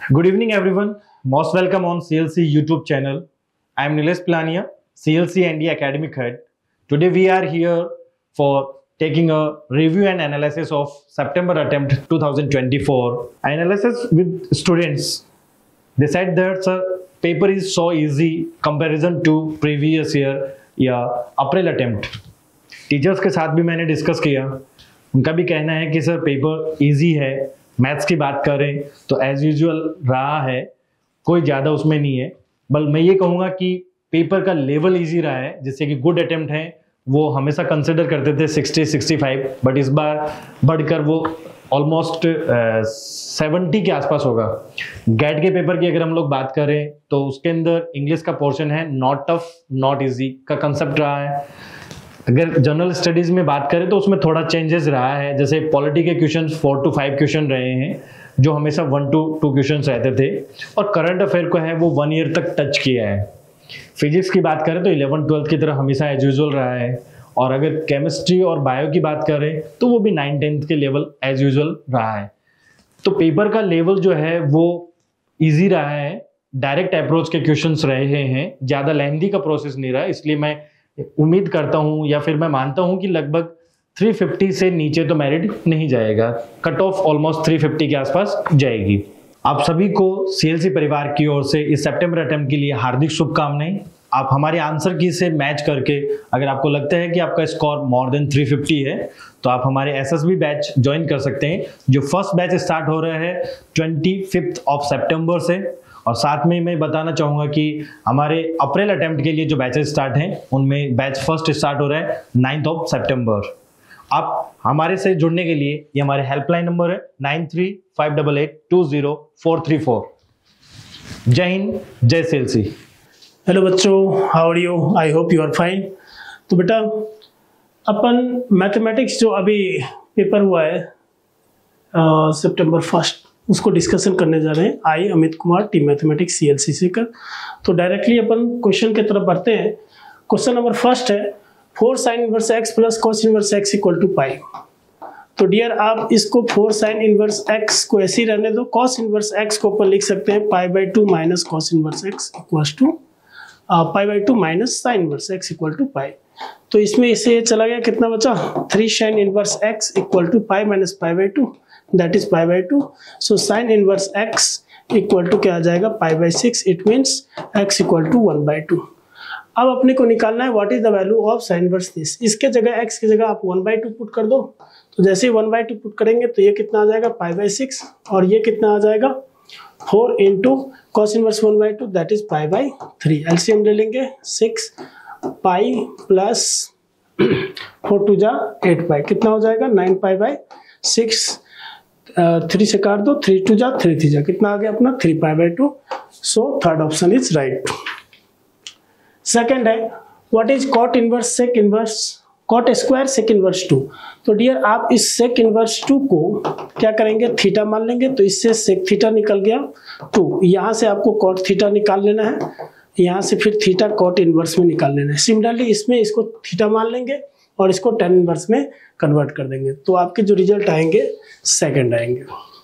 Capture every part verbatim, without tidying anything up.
Good evening, everyone. Most welcome on C L C YouTube channel. I am Nilesh Plania, C L C N D Academic Head. Today we are here for taking a review and analysis of September attempt twenty twenty-four. Analysis with students. They said that sir, paper is so easy comparison to previous year या अप्रैल attempt. Teachers के साथ भी मैंने discuss किया, उनका भी कहना है कि सर पेपर इजी है. मैथ्स की बात करें तो एज यूजुअल रहा है, कोई ज़्यादा उसमें नहीं है. बल मैं ये कहूँगा कि पेपर का लेवल इजी रहा है, जिससे कि गुड अटेम्प्ट हैं वो हमेशा कंसिडर करते थे सिक्सटी सिक्सटी फाइव, बट इस बार बढ़कर वो ऑलमोस्ट सेवेंटी के आसपास होगा. गैट के पेपर की अगर हम लोग बात करें तो उसके अंदर इंग्लिश का पोर्शन है नॉट टफ नॉट इजी का कंसेप्ट रहा है. अगर जनरल स्टडीज में बात करें तो उसमें थोड़ा चेंजेस रहा है, जैसे पॉलिटी के question four to five question रहे हैं जो हमेशा वन टू टू क्वेश्चन रहते थे, और करंट अफेयर को है वो वन ईयर तक टच किया है. फिजिक्स की बात करें तो इलेवन ट्वेल्थ की तरह हमेशा एज यूजुअल रहा है, और अगर केमिस्ट्री और बायो की बात करें तो वो भी नाइन टेंथ के लेवल एज यूजुअल रहा है. तो पेपर का लेवल जो है वो इजी रहा है, डायरेक्ट अप्रोच के क्वेश्चंस रहे हैं, ज़्यादा लेंथी का प्रोसेस नहीं रहा. इसलिए मैं उम्मीद करता हूं या फिर मैं मानता हूं कि लगभग तीन सौ पचास से नीचे तो मेरिट नहीं जाएगा. कट ऑफ ऑलमोस्ट तीन सौ पचास के आसपास जाएगी. आप सभी को सीएलसी परिवार की ओर से इस सितंबर अटेम्प्ट के लिए हार्दिक शुभकामनाएं. आप हमारे आंसर की से मैच करके अगर आपको लगता है कि आपका स्कोर मोर देन तीन सौ पचास है तो आप हमारे एसएसबी बैच ज्वाइन कर सकते हैं, जो फर्स्ट बैच स्टार्ट हो रहा है पच्चीस ऑफ सितंबर से. और साथ में मैं बताना चाहूँगा कि हमारे अप्रैल अटेम्प्ट के लिए जो बैचेस स्टार्ट हैं उनमें बैच फर्स्ट स्टार्ट हो रहा है नाइन्थ ऑफ सितंबर. आप हमारे से जुड़ने के लिए ये हमारे हेल्पलाइन नंबर है nine three five eight eight two zero four three four. जय हिंद, जय सीएलसी. हेलो बच्चों, how are you? I hope you are fine. तो बेटा अपन मैथमेटिक्स जो अभी पेपर हुआ है सितंबर फर्स्ट, उसको डिस्कशन करने जा रहे हैं. I Amit Kumar, team mathematics CLC से कर. तो डायरेक्टली अपन क्वेश्चन की तरफ बढ़ते हैं. क्वेश्चन नंबर फर्स्ट है four sine inverse X plus cos inverse X equal to pi. तो डियर आप इसको फोर साइन इनवर्स एक्स को ऐसे ही रहने दो. कॉस इनवर्स एक्स को अपन लिख सकते हैं pi by two minus cos inverse X equal to pi by two minus sine inverse X equal to pi. तो इसमें इसे चला गया, कितना बचा? Three sine inverse X equal to pi minus pi by two, that is pi by two. So sin inverse x equal to क्या आ जाएगा? pi by six. It means x equal to one by two. अब अपने को निकालना है what is the value of sin inverse this. इसके जगह x की जगह आप वन by टू पुट कर दो. तो जैसे ही वन by टू पुट करेंगे तो ये कितना आ जाएगा? pi by six. और ये कितना आ जाएगा? Four into cos inverse one by two, that is pi by three. LCM ले लेंगे, six pi plus four two जा एट पाई, कितना हो जाएगा? Nine pi by six. Three से काट दो, थ्री टू जा थ्री थ्री जा, कितना आ गया अपना? Three pi by to. So third option is right. Second है what is cot inverse sec inverse cot square sec inverse two. तो डियर आप इस सेक इनवर्स टू को क्या करेंगे? थीटा मान लेंगे. तो इससे सेक थीटा निकल गया टू. यहाँ से आपको कॉट थीटा निकाल लेना है, यहाँ से फिर थीटा कॉट इनवर्स में निकाल लेना है. सिमिलरली इसमें इसको थीटा मान लेंगे और इसको टेन इनवर्स में कन्वर्ट कर देंगे. तो आपके जो रिजल्ट आएंगे सेकंड आएंगे.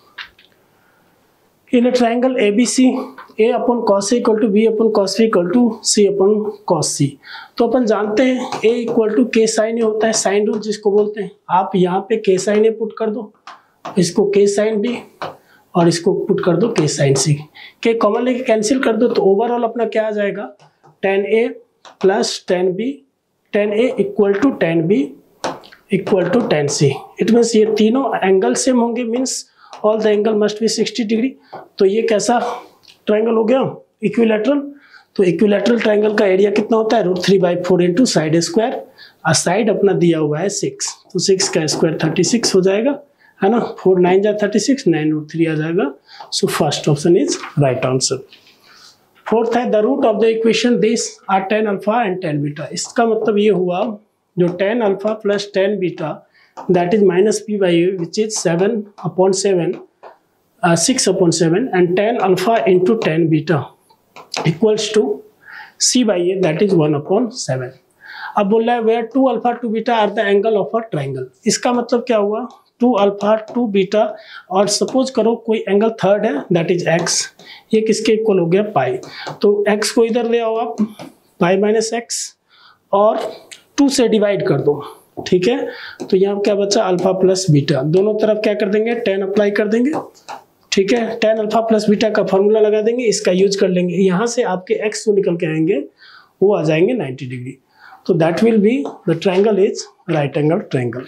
In a triangle ABC A upon cos A equal to B upon cos B equal to C upon cos C. तो अपन जानते हैं A equal to K sine A होता है, साइन रूल जिसको बोलते हैं. आप यहाँ पे के साइन ए पुट कर दो, इसको के साइन बी और इसको पुट कर दो के साइन सी. के कॉमन लेके कैंसिल कर दो तो ओवरऑल अपना क्या आ जाएगा? Tan A plus tan B, tan A equal to ten B equal to tan C. It means ये तीनों एंगल सेम होंगे, means all the angle must be sixty degree. तो ये कैसा ट्रायंगल हो गया? इक्विलैटरल. तो इक्विलैटरल ट्रायंगल का एरिया कितना होता है? Root three by four into side square. और साइड अपना दिया हुआ है सिक्स, तो सिक्स का स्क्वायर थर्टी सिक्स हो जाएगा, है ना. फोर नाइन जा thirty six, nine root three आ जाएगा. So first option is right answer. Fourth है the root of the equation this are tan alpha and tan beta. इसका मतलब ये हुआ जो tan alpha plus tan beta that is minus P by A which is seven upon seven, six upon seven, and tan alpha into tan beta equals to C by A that is one upon seven. अब बोल रहा है where two alpha two beta are the angle of a triangle. इसका मतलब क्या हुआ? Two alpha two beta, और suppose करो कोई एंगल थर्ड है दैट इज एक्स, ये किसके इक्वल हो गया पाई। तो एक्स को इधर ले आओ आप, पाई माइनस एक्स और टू से डिवाइड कर दो, ठीक है। तो यहाँ क्या बचा अल्फा प्लस बीटा, दोनों तरफ क्या कर देंगे टेन अप्लाई कर देंगे, ठीक है। टेन अल्फा प्लस बीटा का फॉर्मूला लगा देंगे, इसका यूज कर लेंगे, यहाँ से आपके एक्स जो निकल के आएंगे वो आ जाएंगे नाइन्टी डिग्री। तो that will be the triangle is right angle triangle.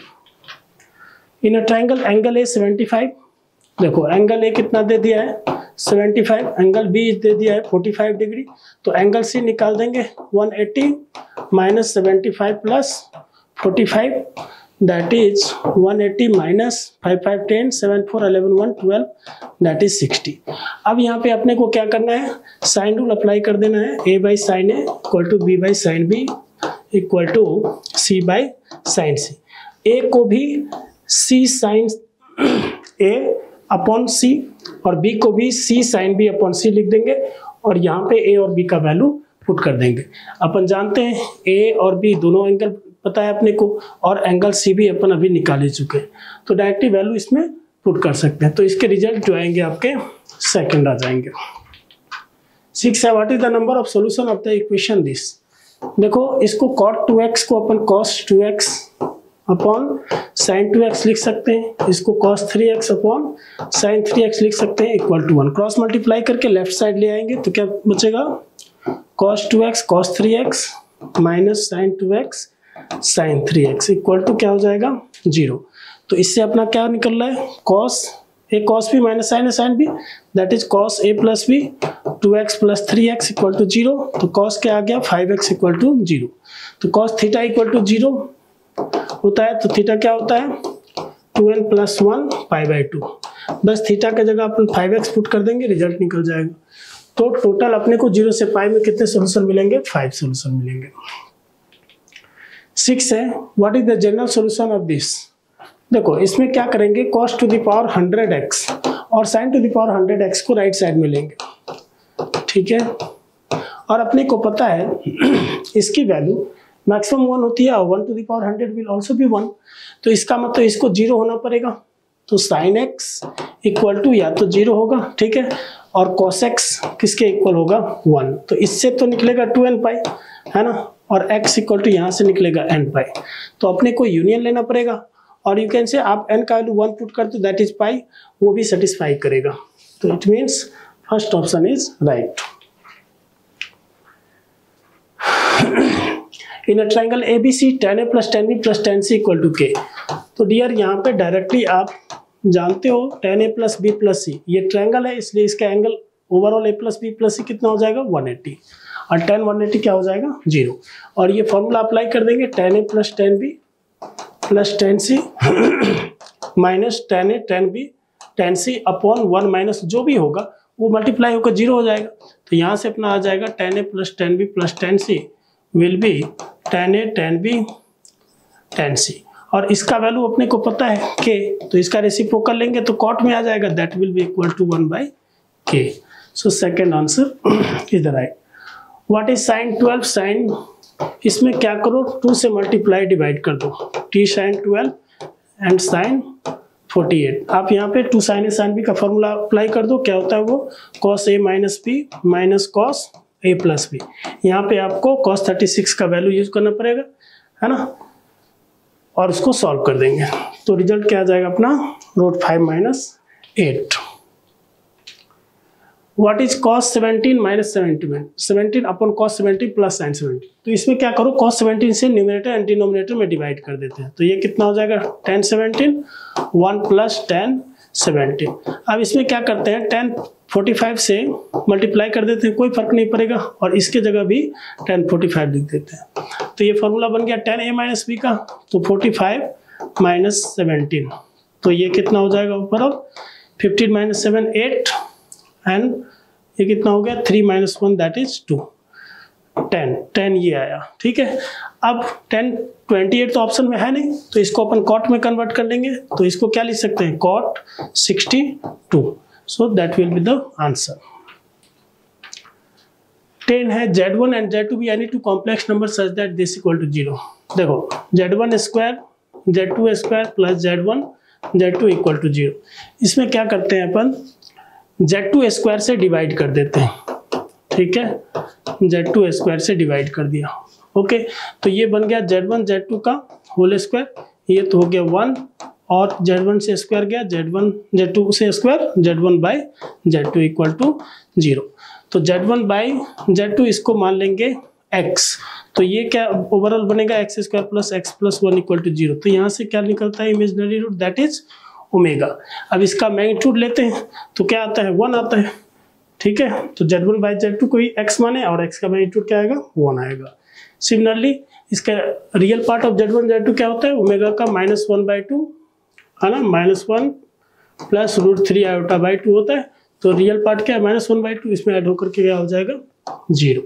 In a triangle angle A seventy five, देखो एंगल ए कितना दे दिया है सेवेंटी फाइव, एंगल बी दे दिया है फोर्टी फाइव डिग्री, तो एंगल सी निकाल देंगे one eighty minus seventy five plus forty five, that is one eighty minus five five ten seven four eleven one twelve, that is sixty. अब यहाँ पे अपने को क्या करना है, साइन रूल अप्लाई कर देना है, A by sine A equal to B by sine B equal to C by sine C. A को भी सी साइन ए अपॉन सी और बी को भी C sine B upon C लिख देंगे, और यहाँ पे ए और बी का वैल्यू पुट कर देंगे। अपन जानते हैं ए और बी दोनों एंगल पता है अपने को, और एंगल सी भी अपन अभी निकाल ही चुके हैं, तो डायरेक्टली वैल्यू इसमें पुट कर सकते हैं। तो इसके रिजल्ट जो आएंगे आपके सेकंड आ जाएंगे। सिक्स है what is the number of solution of the equation this. देखो इसको cot टू एक्स को अपन cos two X upon sin two X लिख सकते हैं, इसको cos three X upon sin three X लिख सकते हैं equal to one. Cross multiply करके लेफ्ट साइड ले आएंगे तो क्या बचेगा cos two X cos three X minus sin two X sin three X equal to क्या हो जाएगा जीरो। तो इससे अपना क्या निकल रहा है cos A cos b minus sin a sin b, that is cos a plus b two x plus three X equal to zero. तो cos क्या आ गया five X equal to zero. तो cos theta equal to zero होता है, तो theta क्या होता है two N plus one pi by two. बस थीटा के जगह अपन फाइव एक्स पुट कर देंगे, रिजल्ट निकल जाएगा। तो टोटल अपने को जीरो से पाई में कितने सोल्यूशन मिलेंगे, फाइव सोल्यूशन मिलेंगे। सिक्स है what is the general solution of this. देखो इसमें क्या करेंगे cos to the power hundred X और sin to the power hundred X को राइट साइड में लेंगे, ठीक है। और अपने को पता है इसकी वैल्यू मैक्सिमम वन होती है और one to the power hundred will also be one, तो इसका मतलब इसको जीरो होना पड़ेगा। तो sin x इक्वल टू या तो जीरो होगा, ठीक है, और cos x किसके इक्वल होगा वन। तो इससे तो निकलेगा टू एन पाई, है ना, और x इक्वल टू यहाँ से निकलेगा n पाई। तो अपने को यूनियन लेना पड़ेगा, और यू कैन से आप n का वैल्यू वन पुट करते दैट इज पाई, वो भी सेटिस्फाई करेगा। तो it means first option is right. In a triangle A B C tan A plus tan B plus tan C equal to K. तो dear यहाँ पे directly आप जानते हो tan A plus B plus C ये triangle है, इसलिए इसका angle overall A plus B plus C कितना हो जाएगा वन एटी, और टेन वन एटी क्या हो जाएगा जीरो। और ये फॉर्मूला अप्लाई कर देंगे tan A plus tan B plus tan C minus tan A tan B tan C upon one minus जो भी होगा वो मल्टीप्लाई होकर जीरो हो जाएगा। तो यहाँ से अपना आ जाएगा tan A plus tan B plus tan C will be tan A tan B tan C, और इसका वैल्यू अपने को पता है के, तो इसका रेसिप्रोकल लेंगे तो कॉट में आ जाएगा, that will be equal to one by K. So second answer is the right. What is sine twelve, sine इसमें क्या करो टू से मल्टीप्लाई डिवाइड कर दो, टी sine twelve and sine forty eight. आप यहाँ पे two sine A sine B का फॉर्मूला अप्लाई कर दो, क्या होता है वो cos A minus B minus cos A plus B. यहाँ पे आपको कॉस थर्टी सिक्स का वैल्यू यूज करना पड़ेगा, है ना, और उसको सॉल्व कर देंगे। तो रिजल्ट क्या आ जाएगा अपना root five minus eight. What is cos seventeen minus seventeen, seventeen upon cos seventeen plus sine seventeen. तो इसमें क्या करो कॉस सेवनटीन से न्यूमरेटर एंड डिनोमिनेटर में डिवाइड कर देते हैं, तो ये कितना हो जाएगा ten seventeen one plus ten seventeen. अब इसमें क्या करते हैं टेन फोर्टी फाइव से मल्टीप्लाई कर देते हैं, कोई फर्क नहीं पड़ेगा, और इसके जगह भी टेन फोर्टी फाइव लिख देते हैं। तो ये फॉर्मूला बन गया टेन ए माइनस बी का, तो फोर्टी फाइव माइनस सेवनटीन, तो ये कितना हो जाएगा ऊपर अब fifteen minus seven eight, and ये कितना हो गया three minus one that is two, ten ten ये आया, ठीक है। अब टेन ट्वेंटी एट तो ऑप्शन में है नहीं, तो इसको अपन कॉट में कन्वर्ट कर लेंगे, तो इसको क्या लिख सकते हैं cot sixty two, so that will be the answer. Ten है Z one and Z two be any two complex number such that this equal to zero. देखो Z one square Z two square plus Z one Z two equal to zero. इसमें क्या करते हैं अपन, Z two square से divide कर देते हैं, ठीक है, जेड टू स्क्वायर से डिवाइड कर दिया, ओके। तो ये बन गया जेड वन जेड टू का होल स्क्वायर, ये तो हो गया वन, और जेड वन से स्क्वायर गया जेड वन जेड टू से square, Z one by Z two equal to zero. तो Z one by Z two इसको मान लेंगे x, तो ये क्या ओवरऑल बनेगा x square plus X plus one equal to zero. तो यहाँ से क्या निकलता है imaginary root, that is omega. अब इसका मैग्नीट्यूड लेते हैं तो क्या आता है, वन आता है, ठीक है। तो Z one by Z two को ही x माने और x का मैग्नीट्यूड क्या आएगा, वन आएगा। सिमिलरली इसका real part of Z one Z two क्या होता है, ओमेगा का माइनस वन बाई टू है ना, minus one plus root three iota by two होता है। तो रियल पार्ट क्या है, माइनस वन बाई टू, इसमें ऐड होकर के क्या हो जाएगा, जीरो।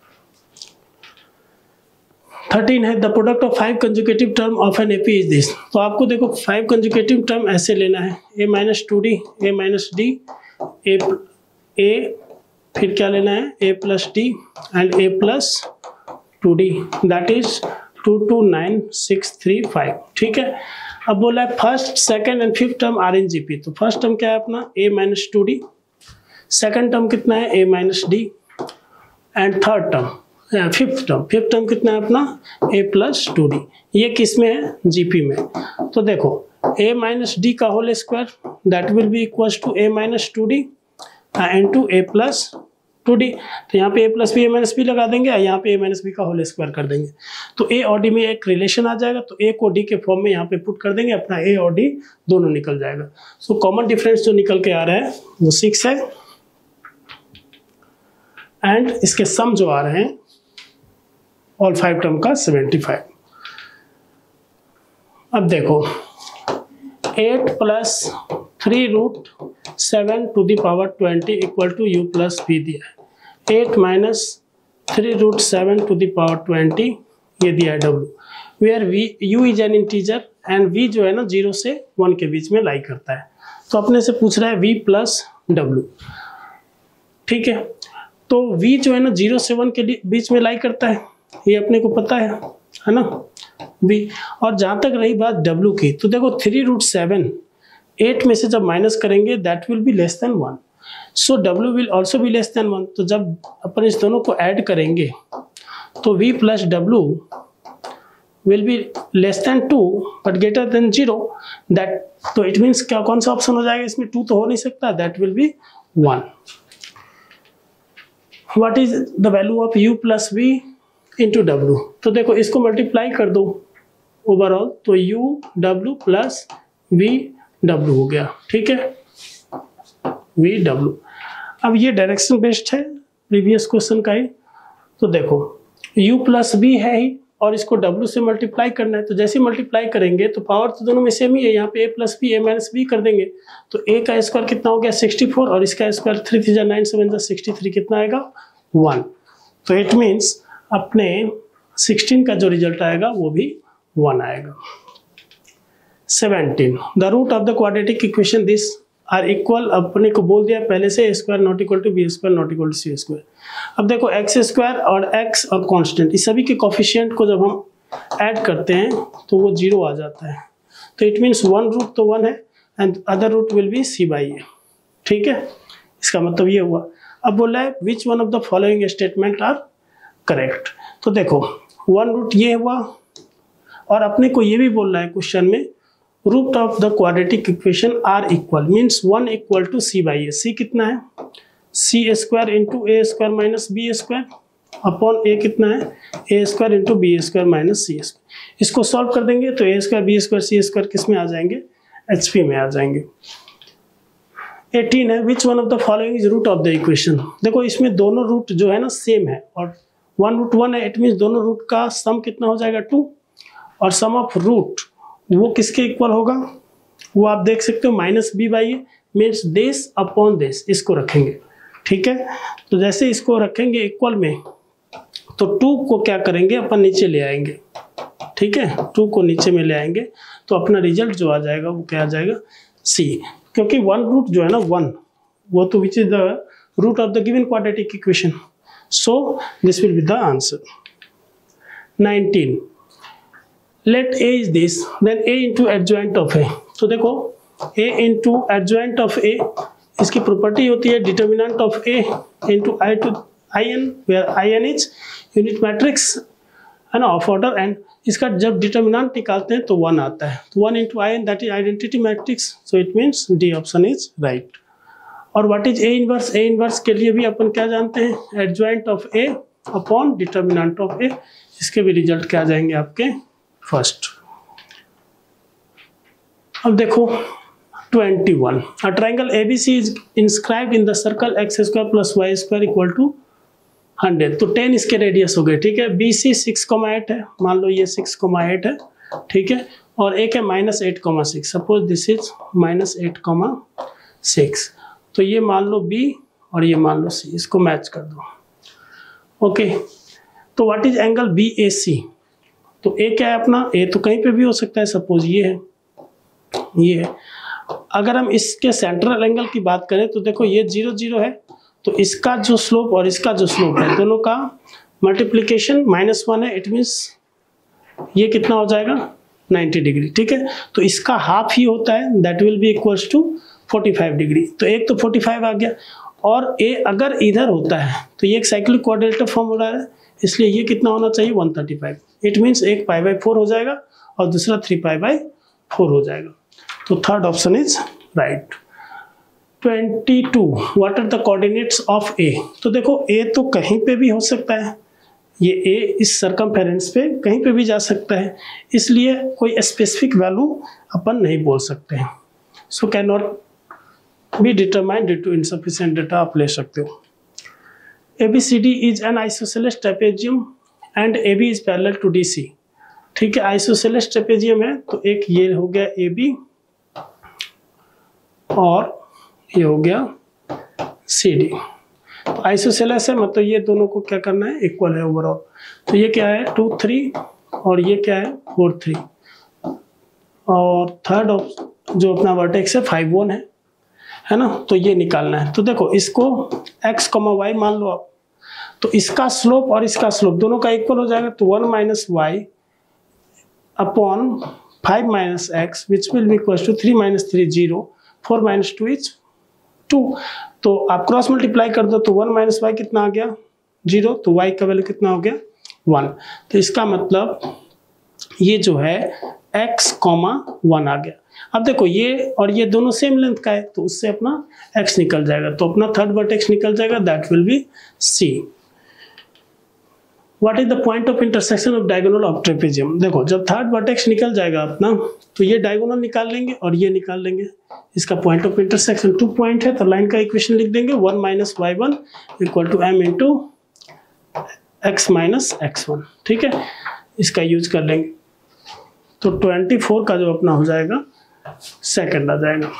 थर्टीन है the product of five consecutive term of an AP is this. तो आपको देखो फाइव कंजुकेटिव टर्म ऐसे लेना है, A minus two D, A minus D, A A फिर क्या लेना है, A plus D and A plus two D, that is two two nine six three five, ठीक है। अब बोला है first second and fifth term are in GP. तो फर्स्ट टर्म क्या है अपना, A minus two D, second term कितना है, A minus D, and third term fifth term fifth term कितना है अपना, ए प्लस टू डी। ये किस में है, जीपी में। तो देखो a माइनस डी का whole square that will be equal to a minus two D and two a plus two D. तो यहाँ पे a plus B A minus B लगा देंगे, यहाँ पे a माइनस बी का होल स्क्वायर कर देंगे। तो a और d में एक रिलेशन आ जाएगा, तो a को d के फॉर्म में यहाँ पे पुट कर देंगे, अपना a और d दोनों निकल जाएगा। सो कॉमन डिफरेंस जो निकल के आ रहा है वो सिक्स है, एंड इसके सम जो आ रहे हैं ऑल फाइव टर्म का सेवेंटी फाइव। अब देखो eight plus three root seven to the power twenty equal to U plus V दिया है। Eight minus three root seven to the power twenty ये दिया है W, where V U is an integer and V जो है ना zero से one के बीच में लाई करता है। तो अपने से पूछ रहा है वी प्लस डब्ल्यू, ठीक है। तो वी जो है ना जीरो से वन के बीच में लाई करता है, ये अपने को पता है है ना बी। और जहां तक रही बात डब्ल्यू की, तो देखो थ्री रूट सेवन एट में से जब माइनस करेंगे that will be less than one, so W will also be less than one. तो जब अपन इस दोनों को ऐड करेंगे तो V plus W will be less than two but greater than zero, that तो इट मीन्स क्या कौन सा ऑप्शन हो जाएगा इसमें, टू तो हो नहीं सकता, that will be one. What is the value of u plus V into W. तो देखो इसको मल्टीप्लाई कर दो ओवरऑल, तो u W plus V W हो गया, ठीक है, वी डब्ल्यू। अब ये डायरेक्शन बेस्ड है प्रीवियस क्वेश्चन का ही। तो देखो u प्लस वी है ही और इसको w से मल्टीप्लाई करना है, तो जैसे मल्टीप्लाई करेंगे तो पावर तो दोनों में सेम ही है, यहाँ पे a plus B A minus B कर देंगे। तो a का स्क्वायर कितना हो गया सिक्सटी फोर और इसका स्क्वायर थ्री थ्री जा नाइन सेवन जा सिक्सटी थ्री, कितना आएगा वन। तो इट मीन्स अपने सिक्सटीन का जो रिजल्ट आएगा वो भी वन आएगा। Seventeen the root of the quadratic equation this are equal, अपने को बोल दिया पहले से square not equal to B square not equal to C square. अब देखो एक्स स्क्वायर और एक्स और कांस्टेंट इस सभी के कोफिशिएंट को जब हम ऐड करते हैं तो वो जीरो आ जाता है। तो इट मीन्स वन रूट तो वन है and other root will be C by A, ठीक है, इसका मतलब ये हुआ। अब बोला है which one of the following statement are correct. तो देखो वन रूट ये हुआ और अपने को ये भी बोल रहा है क्वेश्चन में root of the quadratic equation are equal means one equal to C by A. C कितना है, C square into A square minus B square upon A कितना है, ए square into B square minus C square. इसको solve कर देंगे तो A square B square C square किस में आ जाएंगे, एच पी में आ जाएंगे। एटीन है which one of the following is root of the equation. देखो इसमें दोनों रूट जो है ना सेम है और वन रूट वन है, इट मीन्स दोनों रूट का सम कितना हो जाएगा टू, और सम ऑफ रूट वो किसके इक्वल होगा वो आप देख सकते हो minus B by A means this upon this, इसको रखेंगे, ठीक है। तो जैसे इसको रखेंगे इक्वल में तो टू को क्या करेंगे अपन नीचे ले आएंगे, ठीक है, टू को नीचे में ले आएंगे तो अपना रिजल्ट जो आ जाएगा वो क्या आ जाएगा सी, क्योंकि वन रूट जो है ना वन वो तो which is the root of the given quadratic equation, so this will be the answer. Nineteen let a is this then a into adjoint of a। तो देखो a into adjoint of a, इसकी property होती है determinant of a into I two I N, where I N is unit matrix है ना of order, and इसका जब determinant निकालते हैं तो वन आता है, तो one into I N that is identity matrix, so it means D option is right. और what is A inverse, A inverse के लिए भी अपन क्या जानते हैं, adjoint of A upon determinant of A, इसके भी रिजल्ट क्या आ जाएंगे आपके फर्स्ट। अब देखो twenty one, a triangle A B C is inscribed in the circle x square plus y square equal to hundred, तो टेन इसके रेडियस हो गए, ठीक है। B C six comma eight है, मान लो ये सिक्स कोमा एट है, ठीक है, और एक है minus eight comma six, suppose this is minus eight comma six, तो ये मान लो बी और ये मान लो सी, इसको मैच कर दो। ओके, तो what is angle B A C, तो ए क्या है अपना, ए तो कहीं पे भी हो सकता है, सपोज ये है, ये है। अगर हम इसके सेंट्रल एंगल की बात करें तो देखो ये जीरो जीरो है, तो इसका जो स्लोप और इसका जो स्लोप है दोनों का मल्टीप्लिकेशन माइनस वन है, इट मीन्स ये कितना हो जाएगा नाइन्टी डिग्री, ठीक है। तो इसका हाफ ही होता है, that will be equals to forty five degree, तो एक तो फोर्टी फाइव आ गया, और ए अगर इधर होता है तो ये एक साइक्लिक क्वाड्रिलेटरल फॉर्म हो रहा है, इसलिए ये कितना होना चाहिए one thirty five, it means एक पाई बाई फोर हो जाएगा और दूसरा थ्री पाई बाई फोर हो जाएगा, तो third option is right. Twenty two, what are the coordinates of A, तो देखो ए तो कहीं पे भी हो सकता है, ये ए इस सर्कमफेरेंस पे कहीं पे भी जा सकता है, इसलिए कोई स्पेसिफिक वैल्यू अपन नहीं बोल सकते हैं, so can not be determined due to insufficient data आप ले सकते हो। A B C D is an isosceles trapezium and A B is parallel to D C, ठीक है, आइसोसेलेस ट्रेपेजियम है, तो एक ये हो गया ए बी और ये हो गया सी डी, तो आइसोसेलेस है मतलब ये दोनों को क्या करना है, इक्वल है ओवरऑल, तो ये क्या है टू थ्री और ये क्या है फोर थ्री, और थर्ड जो अपना वर्टेक्स है फाइव वन है है ना, तो ये निकालना है। तो देखो इसको x कॉमा वाई मान लो आप, तो इसका स्लोप और इसका स्लोप दोनों का इक्वल हो जाएगा, तो one minus Y upon five minus X which will be equal to three minus three zero, four minus two is two, तो आप क्रॉस मल्टीप्लाई कर दो तो वन माइनस वाई कितना आ गया जीरो, तो वाई का वैल्यू कितना हो गया वन, तो इसका मतलब ये जो है x कॉमा वन आ गया। अब देखो ये और ये दोनों सेम लेंथ का है, तो उससे अपना x निकल जाएगा, तो अपना थर्ड वर्टेक्स निकल जाएगा, that will be c। What is the point of intersection of diagonal of trapezium, देखो जब थर्ड वर्टेक्स निकल जाएगा अपना, तो ये डायगोनल निकाल लेंगे और ये निकाल लेंगे, इसका point of intersection two point है, तो लाइन का इक्वेशन लिख देंगे one minus Y one equal to M into x minus X one, ठीक है, इसका यूज कर लेंगे, तो ट्वेंटी फोर का जो अपना हो जाएगा सेकंड आ जाएगा।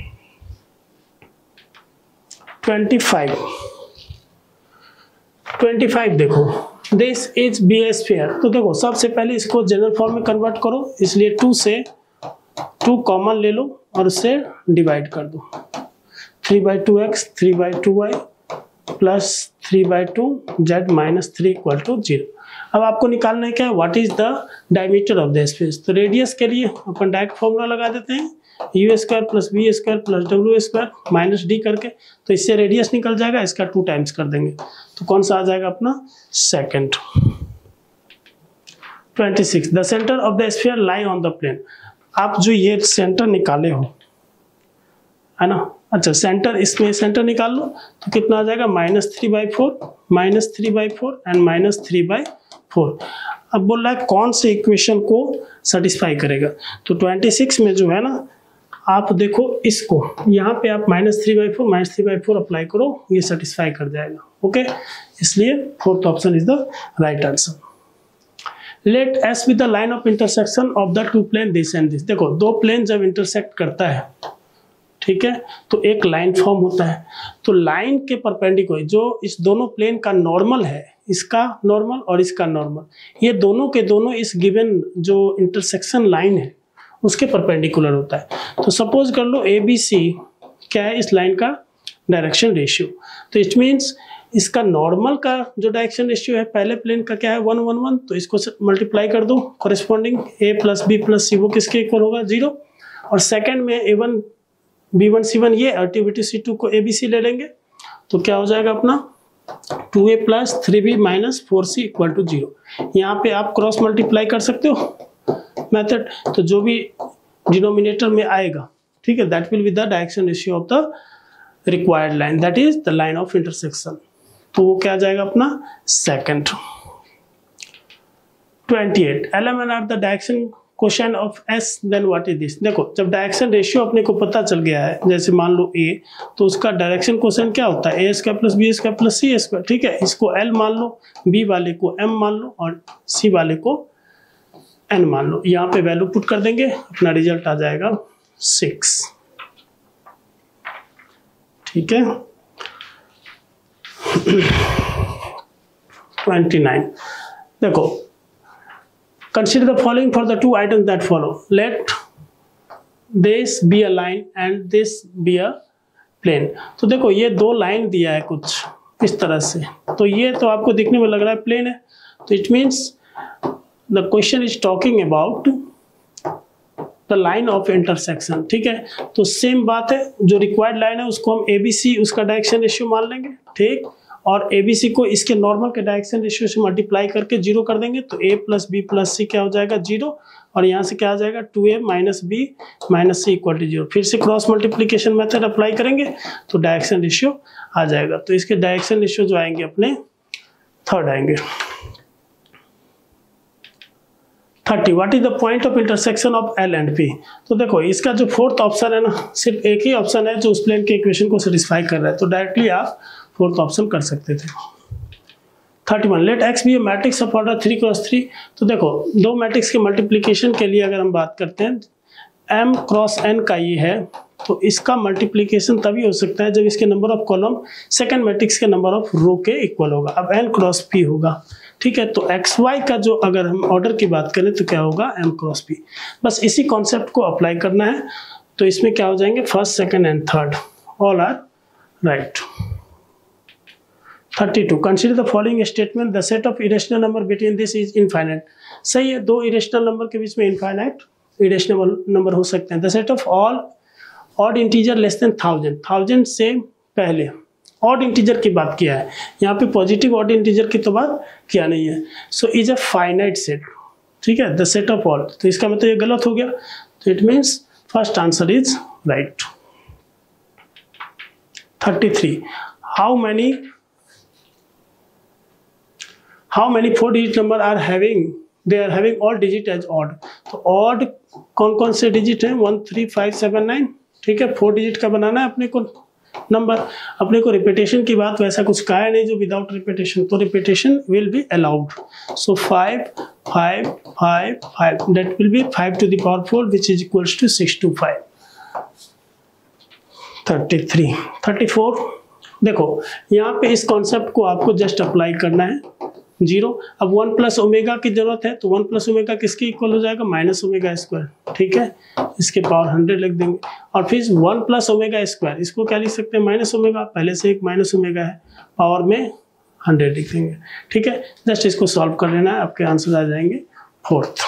ट्वेंटी फाइव, ट्वेंटी फाइव देखो this is be a sphere, तो देखो सबसे पहले इसको जनरल फॉर्म में कन्वर्ट करो, इसलिए टू से टू कॉमन ले लो और उससे डिवाइड कर दो, three by two x three by two y plus three by two z minus three equal to zero. अब आपको निकालना है क्या है, what is the diameter of the space, तो रेडियस के लिए अपन डायरेक्ट फॉर्मूला लगा देते हैं, u square plus b square plus डब्ल्यू स्क्वायर माइनस डी करके, तो इससे रेडियस निकल जाएगा, इसका टू टाइम्स कर देंगे, तो कौन सा आ जाएगा अपना second. Twenty six, the centre of the sphere lie on the plane, आप जो ये सेंटर निकाले हो है ना, अच्छा सेंटर इसमें सेंटर निकाल लो, तो कितना आ जाएगा minus three by four minus three by four and minus three by four. अब बोल रहा है कौन से इक्वेशन को सेटिस्फाई करेगा, तो ट्वेंटी सिक्स में जो है ना आप देखो इसको यहाँ पे आप minus three by four minus three by four apply करो, ये सेटिस्फाई कर जाएगा, ओके, इसलिए fourth option is the right answer. Let S be the line of intersection of the two plane this and this, देखो दो plane जब intersect करता है, ठीक है, तो एक लाइन फॉर्म होता है, तो लाइन के परपेंडिकुलर जो इस दोनों प्लेन का नॉर्मल है, इसका नॉर्मल और इसका नॉर्मल, ये दोनों के दोनों इस गिवन जो इंटरसेक्शन लाइन है उसके परपेंडिकुलर होता है। तो सपोज कर लो ए बी सी क्या है इस लाइन का डायरेक्शन रेशियो, तो इट मीन्स इसका नॉर्मल का जो डायरेक्शन रेशियो है पहले प्लेन का क्या है वन वन वन, तो इसको मल्टीप्लाई कर दो, corresponding a plus B plus c वो किसके इक्वल होगा जीरो, और सेकंड में a one b one c one ये और t b two c two को ए बी सी ले लेंगे तो क्या हो जाएगा अपना two a plus three b minus four c equal to zero. यहाँ पे आप क्रॉस मल्टीप्लाई कर सकते हो मेथड, तो जो भी डिनोमिनेटर में आएगा, ठीक है, that will be the direction ratio of the required line, that is the line of intersection. तो वो क्या जाएगा अपना second. Twenty eight l m n are the direction question of S then what is this. देखो जब direction ratio अपने को पता चल गया है, जैसे मान लो ए, तो उसका डायरेक्शन क्वेश्चन क्या होता है, ए square plus b square plus c square, ठीक है। इसको एल मान लो, बी वाले को एम मान लो और सी वाले को एन मान लो। यहाँ पे वैल्यू पुट कर देंगे, अपना रिजल्ट आ जाएगा सिक्स, ठीक है। ट्वेंटी नाइन देखो, consider the following for the two items that follow. Let this be a line and this be a plane. तो देखो ये दो लाइन दिया है कुछ इस तरह से, तो ये तो आपको दिखने में लग रहा है प्लेन है, तो it means the question is talking about the line of intersection, ठीक है। तो सेम बात है, जो रिक्वायर्ड लाइन है उसको हम ए बी सी उसका डायरेक्शन रेशियो मान लेंगे, ठीक, और ए बी सी को इसके नॉर्मल के डायरेक्शन रेशियो से मल्टीप्लाई करके जीरो कर देंगे, तो a plus B plus c क्या हो जाएगा जीरो, और यहाँ से क्या आ जाएगा two a minus B minus c equal to zero. फिर से क्रॉस मल्टीप्लीकेशन मेथड अप्लाई करेंगे तो डायरेक्शन रेशियो आ जाएगा। तो इसके डायरेक्शन रेशियो जो आएंगे अपने थर्ड आएंगे। Thirty what is the point of intersection of L and P. तो देखो इसका जो फोर्थ ऑप्शन है ना, सिर्फ एक ही ऑप्शन है जो उस प्लेन के इक्वेशन को सेटिस्फाई कर रहा है, तो डायरेक्टली आप फोर्थ ऑप्शन कर सकते थे। Thirty one let X be a matrix of order three cross three. तो देखो दो मैट्रिक्स के मल्टीप्लिकेशन के लिए अगर हम बात करते हैं, एम क्रॉस एन का ये है, तो इसका मल्टीप्लिकेशन तभी हो सकता है जब इसके number of column second matrix के नंबर ऑफ रो के इक्वल होगा। अब एन क्रॉस पी होगा, ठीक है। तो एक्स वाई का जो अगर हम ऑर्डर की बात करें तो क्या होगा एम क्रॉस पी। बस इसी कॉन्सेप्ट को अप्लाई करना है, तो इसमें क्या हो जाएंगे first second and third all are right. Thirty two consider the following statement the set of irrational number between this is infinite. सही है, दो इरेशनल नंबर के बीच में इनफाइनाइट इरेशनल नंबर हो सकते हैं। The set of all odd integer less than thousand, thousand से पहले ऑड इंटीजर की बात किया है, यहाँ पे पॉजिटिव ऑड इंटीजर की तो बात किया नहीं है। So is a finite set, ठीक है, द सेट ऑफ ऑल। तो इसका मतलब ये गलत हो गया, तो it means first answer is right. Thirty three how many how many four digit number are having they are having all digit as odd. तो ऑड कौन कौन से डिजिट हैं, one three five seven nine, ठीक है। Four digit का बनाना है अपने को नंबर, अपने को रिपीटेशन की बात वैसा कुछ कहा है नहीं जो विदाउट रिपीटेशन, तो repetition will be allowed. So five five five five that will be five to the power four which is equals to six two five. Thirty three thirty four देखो यहाँ पे इस कॉन्सेप्ट को आपको just apply करना है, zero. अब one plus omega की जरूरत है, तो वन प्लस ओमेगा किसके इक्वल हो जाएगा माइनस ओमेगा स्क्वायर, ठीक है, इसके पावर हंड्रेड लिख देंगे। और फिर वन प्लस ओमेगा स्क्वायर, इसको क्या लिख सकते हैं माइनस ओमेगा, पहले से एक माइनस ओमेगा है, पावर में हंड्रेड लिख देंगे, ठीक है। जस्ट इसको सॉल्व कर लेना है, आपके आंसर आ जाएंगे fourth.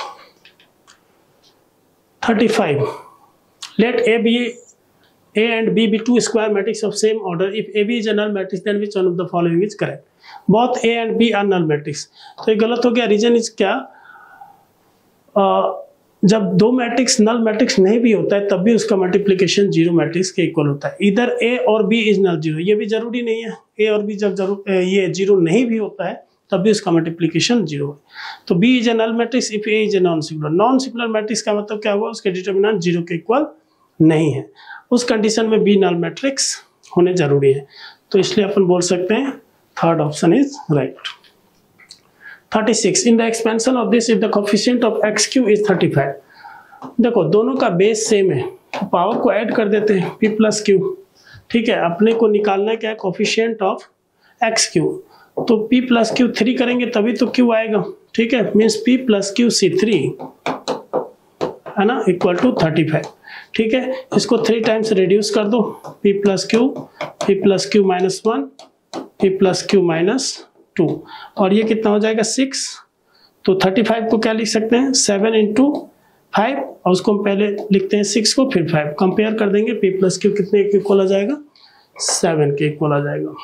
Thirty five let a b A and B be two square matrix of same order. If A B is a null matrix, then which one of the following is correct? Both A and B are null matrix. तो ये गलत हो गया। Reason is क्या, uh, जब दो matrix null matrix नहीं भी होता है तब भी उसका मल्टीप्लिकेशन जीरो मैट्रिक्स के इक्वल होता है। इधर A और B इज नल जीरो, ये भी जरूरी नहीं है। A और B जब जरूर ये जीरो नहीं भी होता है तब भी उसका मल्टीप्लिकेशन जीरो है। तो B is a null matrix if A is a non singular. Non singular matrix का मतलब क्या हुआ, उसके डिटर्मिनेंट जीरो के इक्वल नहीं है, उस कंडीशन में बी नल मैट्रिक्स होने जरूरी है। तो इसलिए अपन बोल सकते हैं third option is right. Thirty six in the expansion of this if the coefficient of x q is thirty five. देखो दोनों का बेस सेम है, तो पावर को ऐड कर देते हैं पी प्लस क्यू, ठीक है। अपने को निकालना क्या है कोफिशिएंट ऑफ एक्स क्यू, तो पी प्लस क्यू थ्री करेंगे तभी तो क्यू आएगा, ठीक है। Means p plus q c three है ना इक्वल टू थर्टी फाइव, ठीक है। इसको थ्री टाइम्स रिड्यूस कर दो, p plus q p plus q minus one p plus q minus two, और ये कितना हो जाएगा सिक्स। तो थर्टी फाइव को क्या लिख सकते हैं सेवन इंटू फाइव और उसको हम पहले लिखते हैं सिक्स को, फिर फाइव, कंपेयर कर देंगे, पी प्लस क्यू कितने के इक्वल आ जाएगा, सेवन के इक्वल आ जाएगा।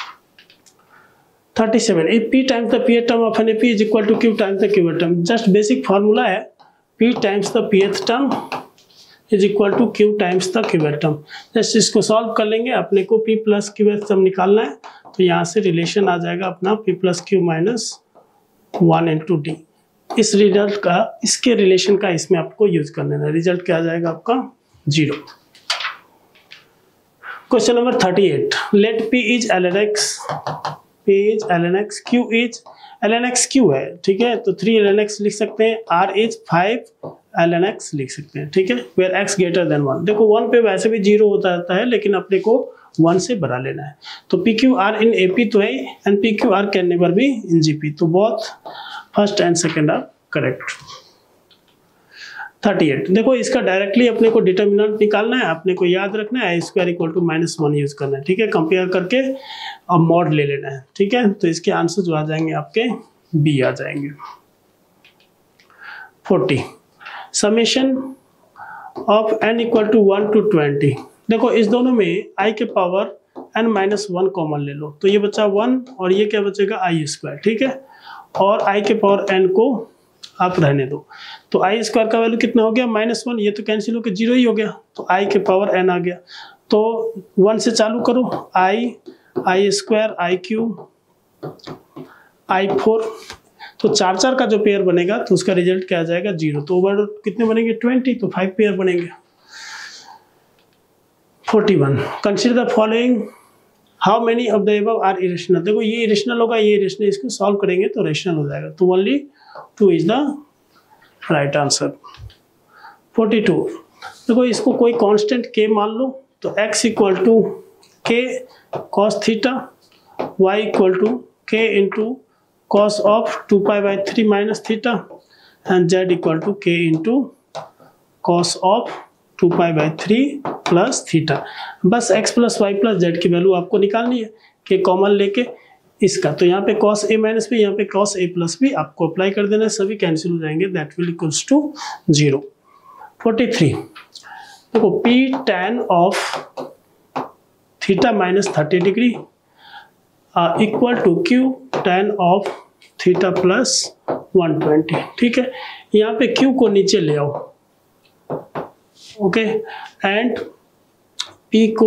Thirty seven, if p times the pth term of an ap is equal to q times the qth term. Just basic formula है, p times the pth term is equal to q times the qth term. Just इसको solve कर लेंगे, अपने को p plus qth term निकालना है, तो यहाँ से रिलेशन आ जाएगा अपना p plus q minus one into d. इस रिजल्ट का, इसके रिलेशन का इसमें आपको यूज कर लेना है। रिजल्ट क्या आ जाएगा आपका, zero. Question number thirty eight, let p is ln x, p is ln x, q is ln x q है, ठीक है, तो थ्री ln x लिख सकते हैं, r is five ln x लिख सकते हैं, ठीक है, where x greater than one. देखो वन पे वैसे भी जीरो होता रहता है, लेकिन अपने को वन से बढ़ा लेना है। तो P Q r in AP तो है, and p Q r can never be in GP, तो both first and second are correct. Thirty eight, देखो इसका डायरेक्टली अपने को डिटर्मिनेंट निकालना है, अपने को याद रखना है i square equal to minus one use करना है, ठीक है, कंपेयर करके अब मॉड ले लेना है, ठीक है, तो इसके आंसर जो आ जाएंगे आपके बी आ जाएंगे। Forty, summation of n equal to one to twenty. देखो इस दोनों में i के power n minus one common ले लो, तो ये बचा वन और ये क्या बचेगा आई स्क्वायर, ठीक है, और i के पावर n को आप रहने दो, तो आई स्क्वायर का वैल्यू कितना हो गया, माइनस वन, ये तो कैंसिल होकर जीरो ही हो गया, तो आई के पावर n आ गया, तो वन से चालू करो, i i square i cube i four, तो चार चार का जो पेयर बनेगा तो उसका रिजल्ट क्या आ जाएगा, जीरो, तो ओवर कितने बनेंगे, ट्वेंटी, तो फाइव पेयर बनेंगे। Forty one, consider the following, how many of the above are irrational. देखो ये इरेशनल होगा, ये इरेशनल, इसको सॉल्व करेंगे तो रेशनल हो जाएगा, तो only two is the right answer. Forty two, देखो इसको कोई कांस्टेंट k मान लो, तो x equal to k cos theta, y equal to k into cos of two pi by three minus theta, and z equal to k into cos of two pi by three plus theta. बस x plus y plus z की value आपको निकालनी है, के common लेके इसका, तो यहाँ पे cos a माइनस भी, यहाँ पे cos a प्लस भी आपको अप्लाई कर देना है, सभी कैंसिल हो जाएंगे, that will equals to zero. Forty three, देखो p tan of theta minus thirty degree equal to q tan of theta plus one twenty, ठीक है, यहाँ पे q को नीचे ले आओ, ओके, एंड p को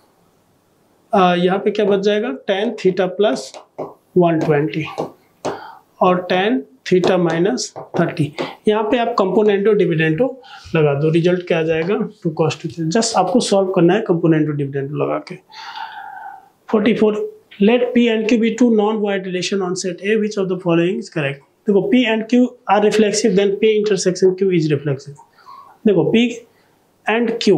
uh, यहाँ पे क्या बच जाएगा, tan theta plus one twenty और tan थीटा माइनस थर्टी, यहाँ पे आप कंपोनेंटो डिविडेंटो लगा दो, रिजल्ट क्या आ जाएगा, टू कॉस टू, जस्ट आपको सॉल्व करना है कंपोनेंटो डिविडेंटो लगा के। Forty four, let p and q be two non-void relation on set A, which of the following is correct। देखो p and q are reflexive, then p intersection q is reflexive। देखो p and q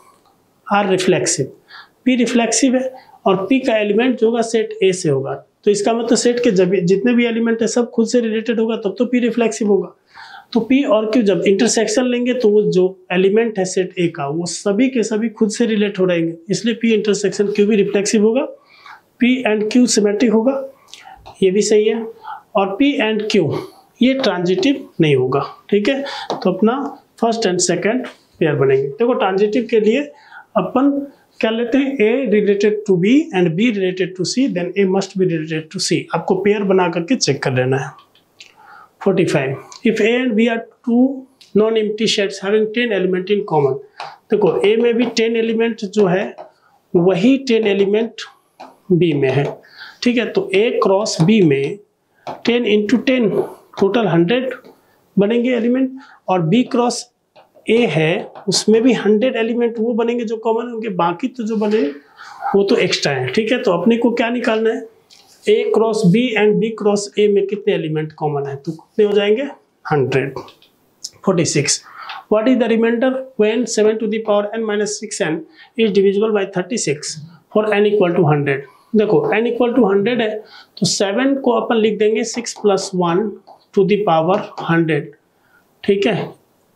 are reflexive, p reflexive है और p का element जो होगा set A से होगा, तो इसका मतलब सेट के जब जितने भी एलिमेंट है सब खुद से रिलेटेड होगा, तब तो p रिफ्लेक्सिव होगा। तो p और q जब इंटरसेक्शन लेंगे तो वो जो एलिमेंट है सेट A का, वो सभी के सभी खुद से रिलेट हो रहेंगे, इसलिए p इंटरसेक्शन q भी रिफ्लेक्सिव होगा, p एंड q सिमेट्रिक होगा, ये भी सही है, और p एंड q ये ट्रांजिटिव नहीं होगा, ठीक है, तो अपना फर्स्ट एंड सेकंड पेयर बनेंगे। देखो ट्रांजिटिव के लिए अपन क्या लेते हैं, a related to b and b related to c, then a must be related to c, आपको पेयर बना करके चेक कर लेना है। Forty five, if a and b are two non empty sets having ten element in common. देखो a में भी ten element जो है वही टेन एलिमेंट b में है, ठीक है, तो a क्रॉस b में ten into ten total hundred बनेंगे एलिमेंट, और b क्रॉस a है उसमें भी हंड्रेड एलिमेंट वो बनेंगे जो कॉमन होंगे, बाकी तो जो बने वो तो एक्स्ट्रा है, ठीक है, तो अपने को क्या निकालना है, a cross b and b cross a में कितने एलिमेंट कॉमन है, तो कितने हो जाएंगे, hundred. Forty six, what is the reminder when seven to the power n minus six n is divisible by thirty six for n equal to hundred. देखो n equal to hundred है तो seven को अपन लिख देंगे six plus one to the power hundred, ठीक है,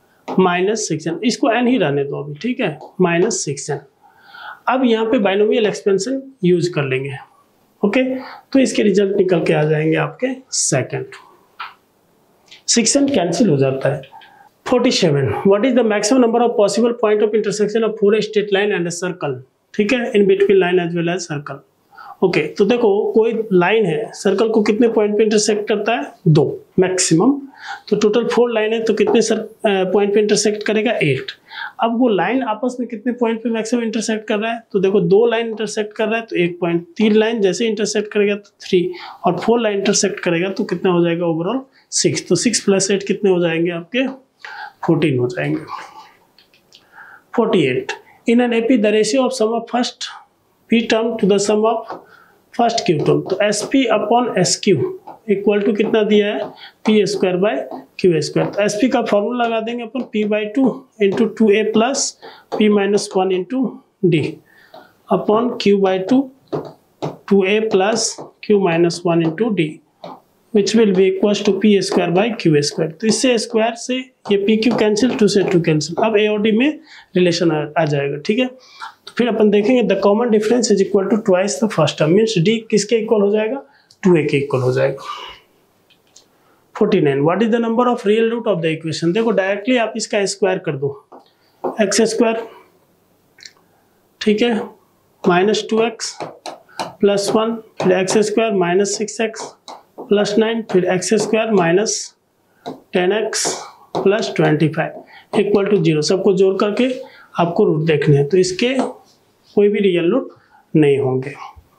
minus six n, इसको n ही रहने दो अभी, ठीक है, माइनस सिक्स एन। अब यहाँ पे बाइनोमियल एक्सपेंशन यूज कर लेंगे, ओके, तो इसके रिजल्ट निकल के आ जाएंगे आपके सेकंड, सिक्स एन कैंसिल हो जाता है, forty seven, what is the maximum number of possible point of intersection of four straight line and a circle, ठीक है, in between line as well as circle. Okay, तो देखो कोई line है, circle को कितने पॉइंट पे इंटरसेक्ट करता है, दो मैक्सिमम, तो टोटल फोर लाइन है, तो कितने सर पॉइंट पे इंटरसेक्ट करेगा, एट। अब वो लाइन आपस में कितने पॉइंट पे मैक्सिमम इंटरसेक्ट कर रहा है, तो देखो दो लाइन इंटरसेक्ट कर रहा है तो एक पॉइंट, तीन लाइन जैसे इंटरसेक्ट करेगा तो थ्री, और फोर लाइन इंटरसेक्ट करेगा तो कितना हो जाएगा ओवरऑल, सिक्स। तो सिक्स प्लस एट कितने हो जाएंगे आपके, फोर्टीन हो जाएंगे। Forty eight, in an AP the ratio of sum of first p term to the sum of first q term, तो s p upon s q equal to कितना दिया है, P square by q square. तो s p का formula लगा देंगे अपन, p by two into two a plus p minus one into d upon q by two two a plus q minus one into d which will be equal to p square by q square. तो इससे square से ये P q cancel, two से two cancel, अब a और D में relation आ, आ जाएगा, ठीक है। तो फिर अपन देखेंगे the common difference is equal to twice the first term, means d किसके इक्वल हो जाएगा, टू ए के इक्वल हो जाएगा। Forty nine, what is the number of real root of the equation, देखो डायरेक्टली आप इसका स्क्वायर कर दो, एक्स स्क्वायर, ठीक है, minus two x plus one, फिर x square minus six x plus nine, फिर x square minus ten x plus twenty five equal to zero. सबको जोड़ करके आपको रूट देखने हैं, तो इसके कोई भी रियल रूट नहीं होंगे।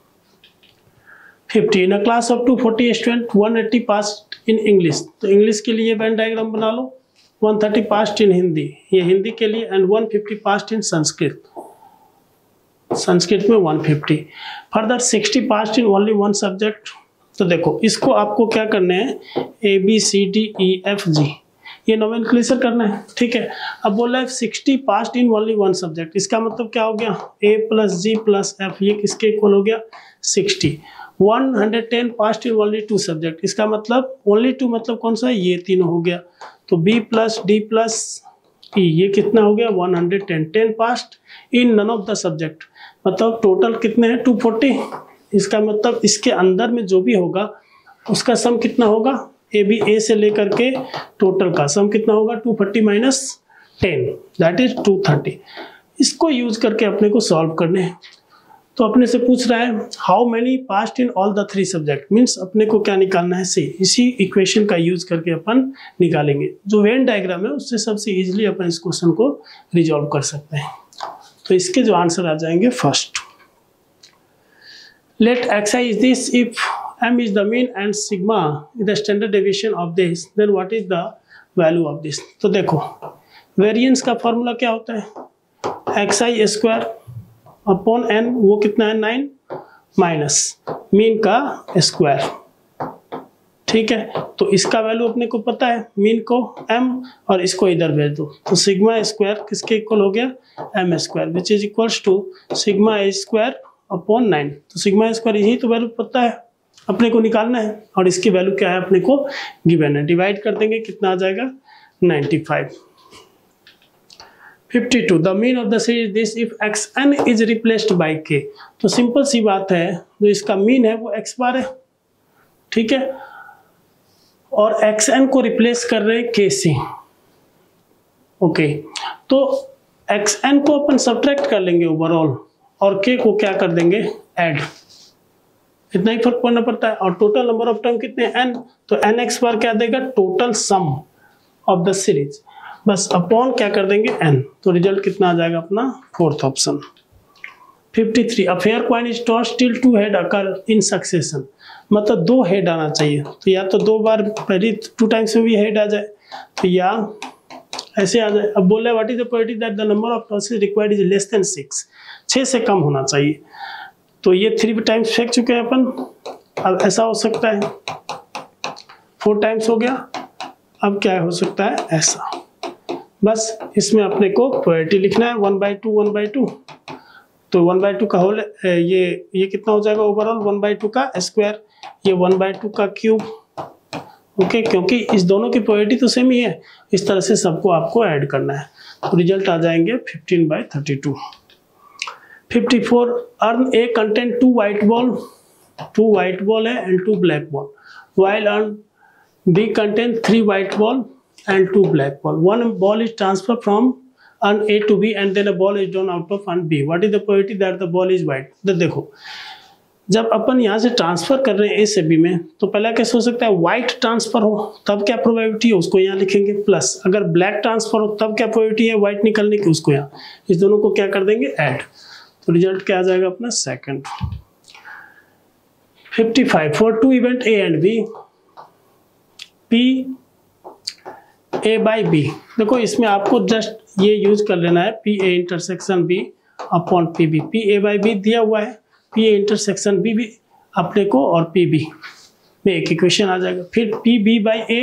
Fifty, in a class of two forty student one eighty passed in English, तो इंग्लिश के लिए वेन डायग्राम बना लो, one thirty passed in Hindi, ये हिंदी के लिए, and one fifty passed in Sanskrit, Sanskrit में one fifty. Further sixty passed in only one subject. तो देखो इसको आपको क्या करना है, A B C D E F G, ये नोमेनक्लेचर करना है, ठीक है। अब बोला है sixty passed in only one subject, इसका मतलब क्या हो गया, A plus G plus F, ये किसके इक्वल हो गया, sixty. One hundred ten passed in only two subject, इसका मतलब ओनली टू मतलब कौन सा है, ये तीनों हो गया, तो B plus D plus E, ये कितना हो गया, one hundred ten. Ten passed in none of the subject, मतलब टोटल कितने हैं, टू फोर्टी। इसका मतलब इसके अंदर में जो भी होगा उसका सम कितना होगा, ए बी, ए से लेकर के टोटल का सम कितना होगा, two forty minus ten, that is two thirty. इसको यूज करके अपने को सॉल्व करने हैं। तो अपने से पूछ रहा है how many passed in all the three subject, means अपने को क्या निकालना है, सी, इसी इक्वेशन का यूज करके अपन निकालेंगे। जो वेन डायग्राम है उससे सबसे इजीली अपन इस क्वेश्चन को रिजॉल्व कर सकते हैं। तो इसके जो आंसर आ जाएंगे, first, let xi is this if m is the mean and sigma is the standard deviation of this, then what is the value of this। तो देखो वेरिएंस का फॉर्मूला क्या होता है, xi स्क्वायर अपॉन n, वो कितना है, nine, minus mean का स्क्वायर, ठीक है। तो इसका वैल्यू अपने को पता है, मीन को m और इसको इधर भेज दो, तो सिग्मा स्क्वायर किसके इक्वल हो गया, m square, which is equals to sigma square upon nine. तो सिग्मा स्क्वायर यही तो वैल्यू पता है, अपने को निकालना है, और इसकी वैल्यू क्या है अपने को गिवन है, डिवाइड कर देंगे, कितना आ जाएगा, ninety five. Fifty two, the mean of the series this if x n is replaced by k. तो सिंपल सी बात है, जो इसका मीन है वो एक्स बार है, ठीक है, और एक्स एन को रिप्लेस कर रहे हैं के से, ओके। तो एक्स एन को अपन सब्ट्रैक्ट कर लेंगे ओवरऑल, और के को क्या कर देंगे, ऐड, इतना ही फर्क पड़ना पड़ता है। और टोटल नंबर ऑफ टर्म कितने, एन, तो एन एक्स बार क्या देगा, total sum of the series, बस अपॉन क्या कर देंगे, एन, तो रिजल्ट कितना आ जाएगा अपना, fourth option. Fifty three, a fair coin is tossed till two head occur in succession, मतलब दो हेड आना चाहिए, तो या तो दो बार पहली टू टाइम्स में भी हेड आ जाए, तो या ऐसे आ जाए। अब बोले what is the probability that the number of tosses required is less than six, छः से कम होना चाहिए। तो ये थ्री टाइम्स फेंक चुके हैं अपन, अब ऐसा हो सकता है, फोर टाइम्स हो गया, अब क्या हो सकता है, ऐसा। बस इसमें अपने को प्रोबेबिलिटी लिखना है, one by two one by two, तो वन बाई टू का होल, ये ये कितना हो जाएगा ओवरऑल, वन बाई टू का स्क्वायर, ये वन बाई टू का क्यूब, ओके, क्योंकि इस दोनों की प्रोबेबिलिटी तो सेम ही है, इस तरह से सबको आपको ऐड करना है। तो रिजल्ट आ जाएंगे fifteen by thirty two. Fifty four, urn A content two white ball, two white ball है and two black ball, while urn B content three white ball and two black ball. One ball is transferred from an A to B and then a ball is drawn out of an B. What is the probability that the ball is white? तो देखो जब अपन यहाँ से transfer कर रहे हैं ए से B में, तो पहला कैसे हो सकता है, व्हाइट ट्रांसफर हो तब क्या प्रोबेबिलिटी है उसको यहाँ लिखेंगे, प्लस अगर ब्लैक ट्रांसफर हो तब क्या प्रोबेबिलिटी है व्हाइट निकलने की, उसको यहाँ इस दोनों को क्या कर देंगे ऐड, तो रिजल्ट क्या आ जाएगा अपना second. Fifty five for two event A and B, P A by B, देखो इसमें आपको जस्ट ये यूज कर लेना है P A intersection B upon P B, P A by B दिया हुआ है, पी ए इंटरसेक्शन बी भी अपने को और पी बी में एक इक्वेशन आ जाएगा, फिर पी बी बाई ए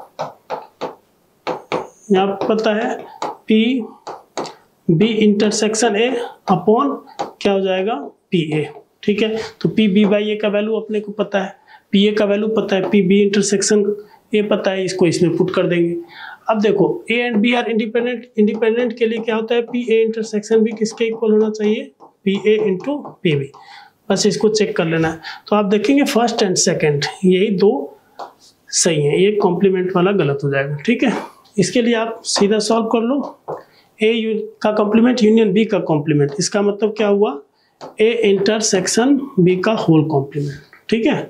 यहाँ पता है P B intersection A upon क्या हो जाएगा पी ए, ठीक है। तो पी बी बाई ए का वैल्यू अपने को पता है, पी ए का वैल्यू पता है, पी बी इंटरसेक्शन ए पता है, इसको इसमें पुट कर देंगे। अब देखो A and B are independent, independent के लिए क्या होता है पी ए इंटरसेक्शन बी किसके इक्वल होना चाहिए, P A into P B, बस इसको चेक कर लेना है। तो आप देखेंगे फर्स्ट एंड सेकंड यही दो सही है, ये कॉम्प्लीमेंट वाला गलत हो जाएगा, ठीक है। इसके लिए आप सीधा सॉल्व कर लो, ए का कॉम्प्लीमेंट यूनियन बी का कॉम्प्लीमेंट, इसका मतलब क्या हुआ ए इंटरसेक्शन बी का होल कॉम्प्लीमेंट, ठीक है।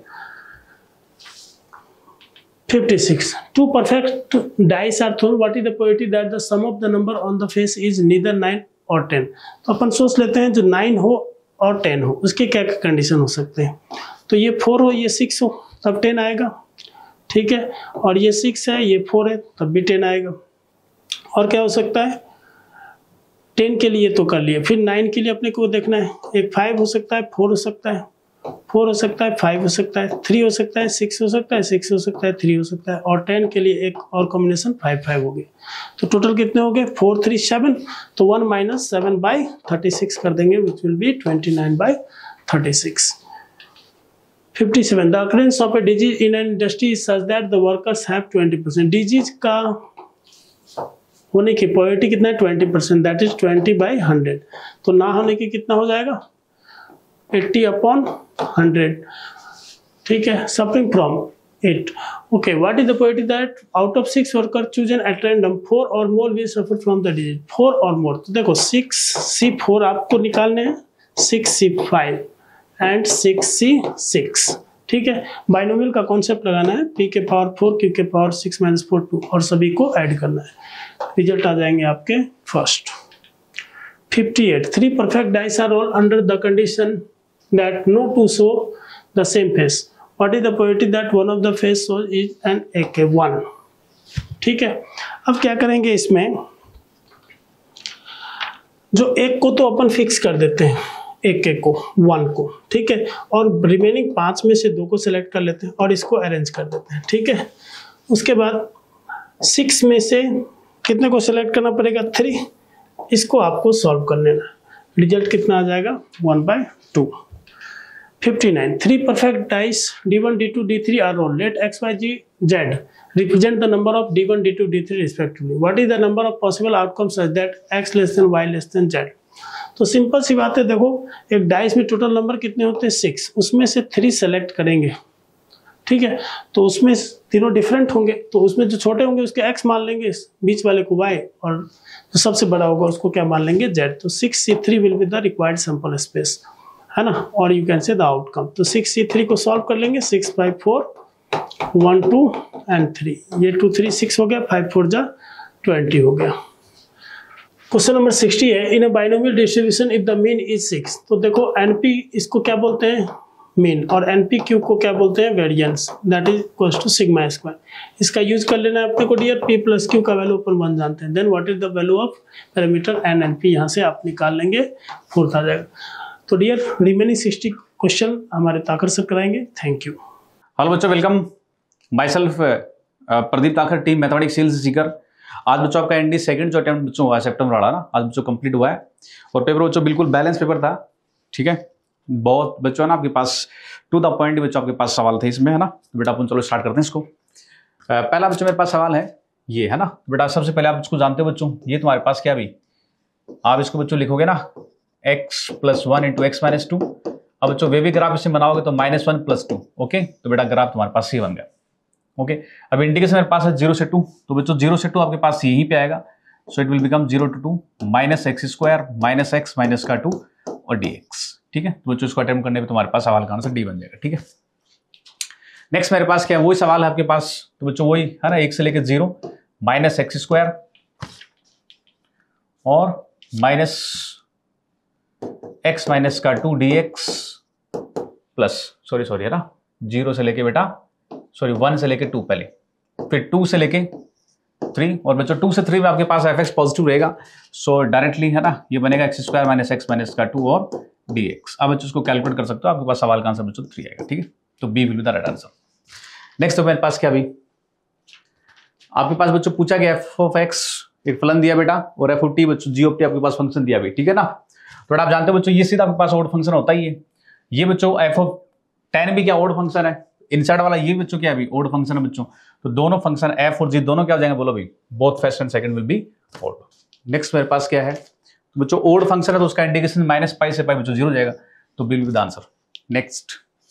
Fifty six two perfect dice are thrown, what is the probability that the sum of the number on the face is neither nine or ten? तो अपन सोच लेते हैं जो नाइन हो और टेन हो उसके क्या क्या कंडीशन हो सकते हैं, तो ये फोर हो ये सिक्स हो तब टेन आएगा, ठीक है, और ये सिक्स है ये फोर है तब भी टेन आएगा। और क्या हो सकता है, टेन के लिए तो कर लिए, फिर नाइन के लिए अपने को देखना है, एक फाइव हो सकता है, फोर हो सकता है, फोर हो सकता है, फाइव हो सकता है, थ्री हो सकता है, सिक्स हो सकता है, सिक्स हो सकता है, थ्री हो सकता है, और टेन के लिए एक और कॉम्बिनेशन फाइव फाइव हो गया। तो टोटल कितने हो गए, फोर थ्री सेवन, तो one minus seven by thirty six कर देंगे which will be twenty nine by thirty six. Fifty seven the occurrence of a disease in an industry is such that the workers have twenty percent, disease का होने की probability कितना है twenty percent, that is twenty by hundred, तो ना होने की कितना हो जाएगा एट्टी अपॉन हंड्रेड, ठीक है, suffering from eight. Okay, what is the probability that out of six worker chosen at random four or more will suffer from the disease, four or more, तो देखो सिक्स सी फोर आपको निकालने हैं, six C five and six C six, ठीक है। Binomial का concept लगाना है, पी के पावर फोर क्यू के power six minus four two, और सभी को ऐड करना है, रिजल्ट आ जाएंगे आपके first. Fifty eight three perfect dice are rolled under the condition that no two show the same face, what is the probability that one of the face shows is an A K one, ठीक है। अब क्या करेंगे, इसमें जो एक को तो अपन फिक्स कर देते हैं, एक एक को वन को, ठीक है, और रिमेनिंग पांच में से दो को सिलेक्ट कर लेते हैं और इसको अरेंज कर देते हैं, ठीक है। उसके बाद सिक्स में से कितने को सिलेक्ट करना पड़ेगा, थ्री, इसको आपको सॉल्व कर लेना, रिजल्ट कितना आ जाएगा one by two. Fifty nine three perfect dice D one D two D three are rolled, let X Y Z Z represent the number of D one D two D three respectively, what is the number of possible outcomes such that X less than Y less than Z? तो simple सी बात है, देखो एक dice में total number कितने होते हैं सिक्स, उसमें से थ्री सेलेक्ट करेंगे, ठीक है, तो उसमें तीनों डिफरेंट होंगे, तो उसमें जो छोटे होंगे उसके X मान लेंगे, बीच वाले को Y, और जो सबसे बड़ा होगा उसको क्या मान लेंगे Z, तो six C three will be the required sample space, है ना, और you can say the outcome. तो सिक्स सी थ्री को सॉल्व कर लेंगे, six five four one two and three, ये टू थ्री सिक्स हो गया, फाइव फोर जा ट्वेंटी हो गया। क्वेश्चन नंबर सिक्सटी है, in a binomial distribution if the mean is six, तो देखो एनपी इसको क्या बोलते हैं मीन, और एनपी क्यू को क्या बोलते हैं variance, that is equals to sigma square, इसका यूज कर लेना है अपने को डियर, पी प्लस क्यू का वैल्यू अपन वन जानते हैं, then what is the value of parameter n n p, यहाँ से आप निकाल लेंगे, फोर्थ आ जाएगा। तो डियर रिमेनिंग सिक्सटी क्वेश्चन हमारे ताकर सर कराएंगे, थैंक यू। हेलो बच्चों, welcome, my self Pradeep Takar, team mathematics sales Sikar. आज बच्चों आपका एनडी सेकंड जो अटेम्प्ट बच्चों हुआ है सितंबर वाला ना, आज बच्चों कंप्लीट हुआ है, और पेपर बच्चों बिल्कुल बैलेंस पेपर था, ठीक है, बहुत बच्चों ना आपके पास टू द पॉइंट बच्चों आपके पास सवाल थे इसमें, है ना। बेटा अपन चलो स्टार्ट करते हैं इसको। पहला बच्चों मेरे पास सवाल है ये, है ना बेटा, सबसे पहले आप इसको जानते हो बच्चों, ये तुम्हारे पास क्या भी, आप इसको बच्चों लिखोगे ना x plus one into x minus two. अब बच्चों वे भी ग्राफ इसमें बनाओगे तो minus one plus two, okay, तो बेटा ग्राफ तुम्हारे पास ये बन गया, ओके, अब इंटीग्रेशन मेरे पास है जीरो से टू, तो बच्चों जीरो से टू आपके पास यहीं पे आएगा, so it will become zero to two minus x square minus x minus का टू और डी एक्स। ठीक है, तो बच्चों इसको अटेम्प्ट करने पे तुम्हारे पास सवाल का आंसर डी बन जाएगा। ठीक है, नेक्स्ट मेरे पास क्या है, वही सवाल है आपके पास, तो बच्चों वही है ना, एक से लेकर जीरो माइनस एक्स स्क्वायर और माइनस एक्स माइनस का two d x plus sorry sorry है ना, जीरो से लेके बेटा सॉरी वन से लेके टू पहले, फिर टू से लेके थ्री, और बच्चों टू से थ्री में आपके पास एफ एक्स पॉजिटिव रहेगा, सो डायरेक्टली है ना ये बनेगा x square minus x minus का टू और डी एक्स। अब बच्चों इसको कैलकुलेट कर सकते हो, आपके पास सवाल का आंसर बच्चों थ्री आएगा। ठीक है, तो B will be the right answer. Next तो मेरे पास क्या, अभी आपके पास बच्चों पूछा गया एफ ऑफ एक्स एक फलन दिया बेटा, और एफ ऑफ टी बच्चों जी ऑफ टी आपके पास फंक्शन दिया भी। ठीक है ना, तो आप जानते हो बच्चों ये सीधा आपके पास ऑड फंक्शन होता ही है। ये बच्चों एफ ऑफ टेन भी क्या ऑड फंक्शन है, इनसाइड वाला ये बच्चों क्या है ऑड फंक्शन है बच्चों, तो दोनों फंक्शन एफ और जी दोनों क्या हो जाएंगे, बोलो भाई both first and second will be odd. Next मेरे पास क्या है, तो बच्चों ऑड फंक्शन है तो उसका इंटीग्रेशन माइनस पाई से पाई बच्चों जीरो जाएगा, तो B will be the answer. Next,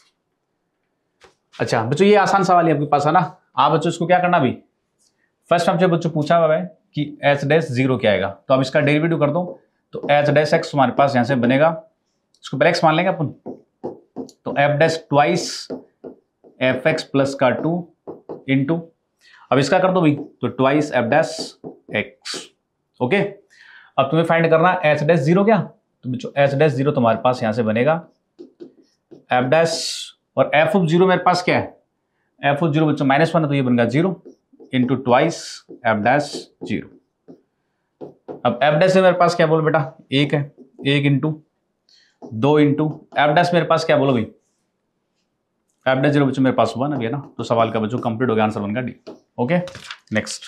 अच्छा बच्चों ये आसान सवाल है आपके पास है ना, आप बच्चों इसको क्या करना, भी फर्स्ट हमसे बच्चों पूछा हुआ है कि एच डैश जीरो क्या आएगा, तो अब इसका डेरिवेटिव कर दो, तो एच डैश एक्स हमारे पास यहां से बनेगा, इसको पहले एक्स मान लेंगे अपन, तो F dash twice F x plus का टू इंटू, अब इसका कर दो भाई, तो twice F dash X. Okay, अब तुम्हें फाइंड करना एच डैश जीरो क्या, तो बच्चों एच डैश जीरो तुम्हारे पास यहां से बनेगा एफ डैश, और एफ ऑफ जीरो मेरे पास क्या है, एफ ऑफ जीरो बच्चों माइनस वन है, तो ये बनेगा zero into twice F dash zero. अब एफ डैश मेरे पास क्या बोलो बेटा, एक है, एक इंटू दो इंटू एफ डैश मेरे पास क्या बोलो भाई, एफ डैश जीरो बच्चों मेरे पास वन अभी है ना, तो सवाल का बच्चों कंप्लीट हो गया, आंसर बनेगा डी। ओके, नेक्स्ट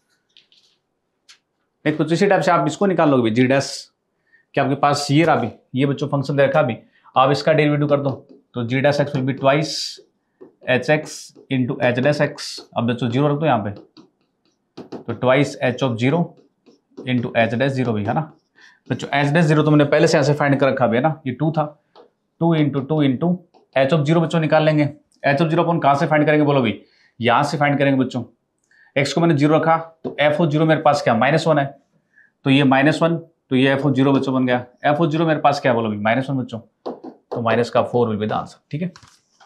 नेक्स्ट बच्चों इसी टाइप से आप इसको निकाल लोगे जी डैश, क्या आपके पास ये रहा भी, ये बच्चों फंक्शन दे रखा भी, आप इसका डेरिवेटिव कर दो, तो G dash X will be twice H X into H dash X, अब बच्चों जीरो रख दो यहाँ पे, तो twice H of zero into H dash zero भी है ना बच्चों, एच डैश जीरो तो मैंने पहले से ऐसे फाइंड कर रखा भी है ना, ये टू था, two into two into H of zero बच्चों निकाल लेंगे, एच ऑफ जीरो अपन कहां से फाइंड करेंगे बोलो भी, यहां से फाइंड करेंगे बच्चों, एक्स को मैंने जीरो रखा, तो एफ ऑफ जीरो मेरे पास क्या माइनस वन है, तो ये माइनस वन, तो ये एफ ऑफ जीरो बच्चों बन गया, एफ ऑफ जीरो मेरे पास क्या बोलो भी माइनस वन बच्चों, तो माइनस का four will be the answer. ठीक है,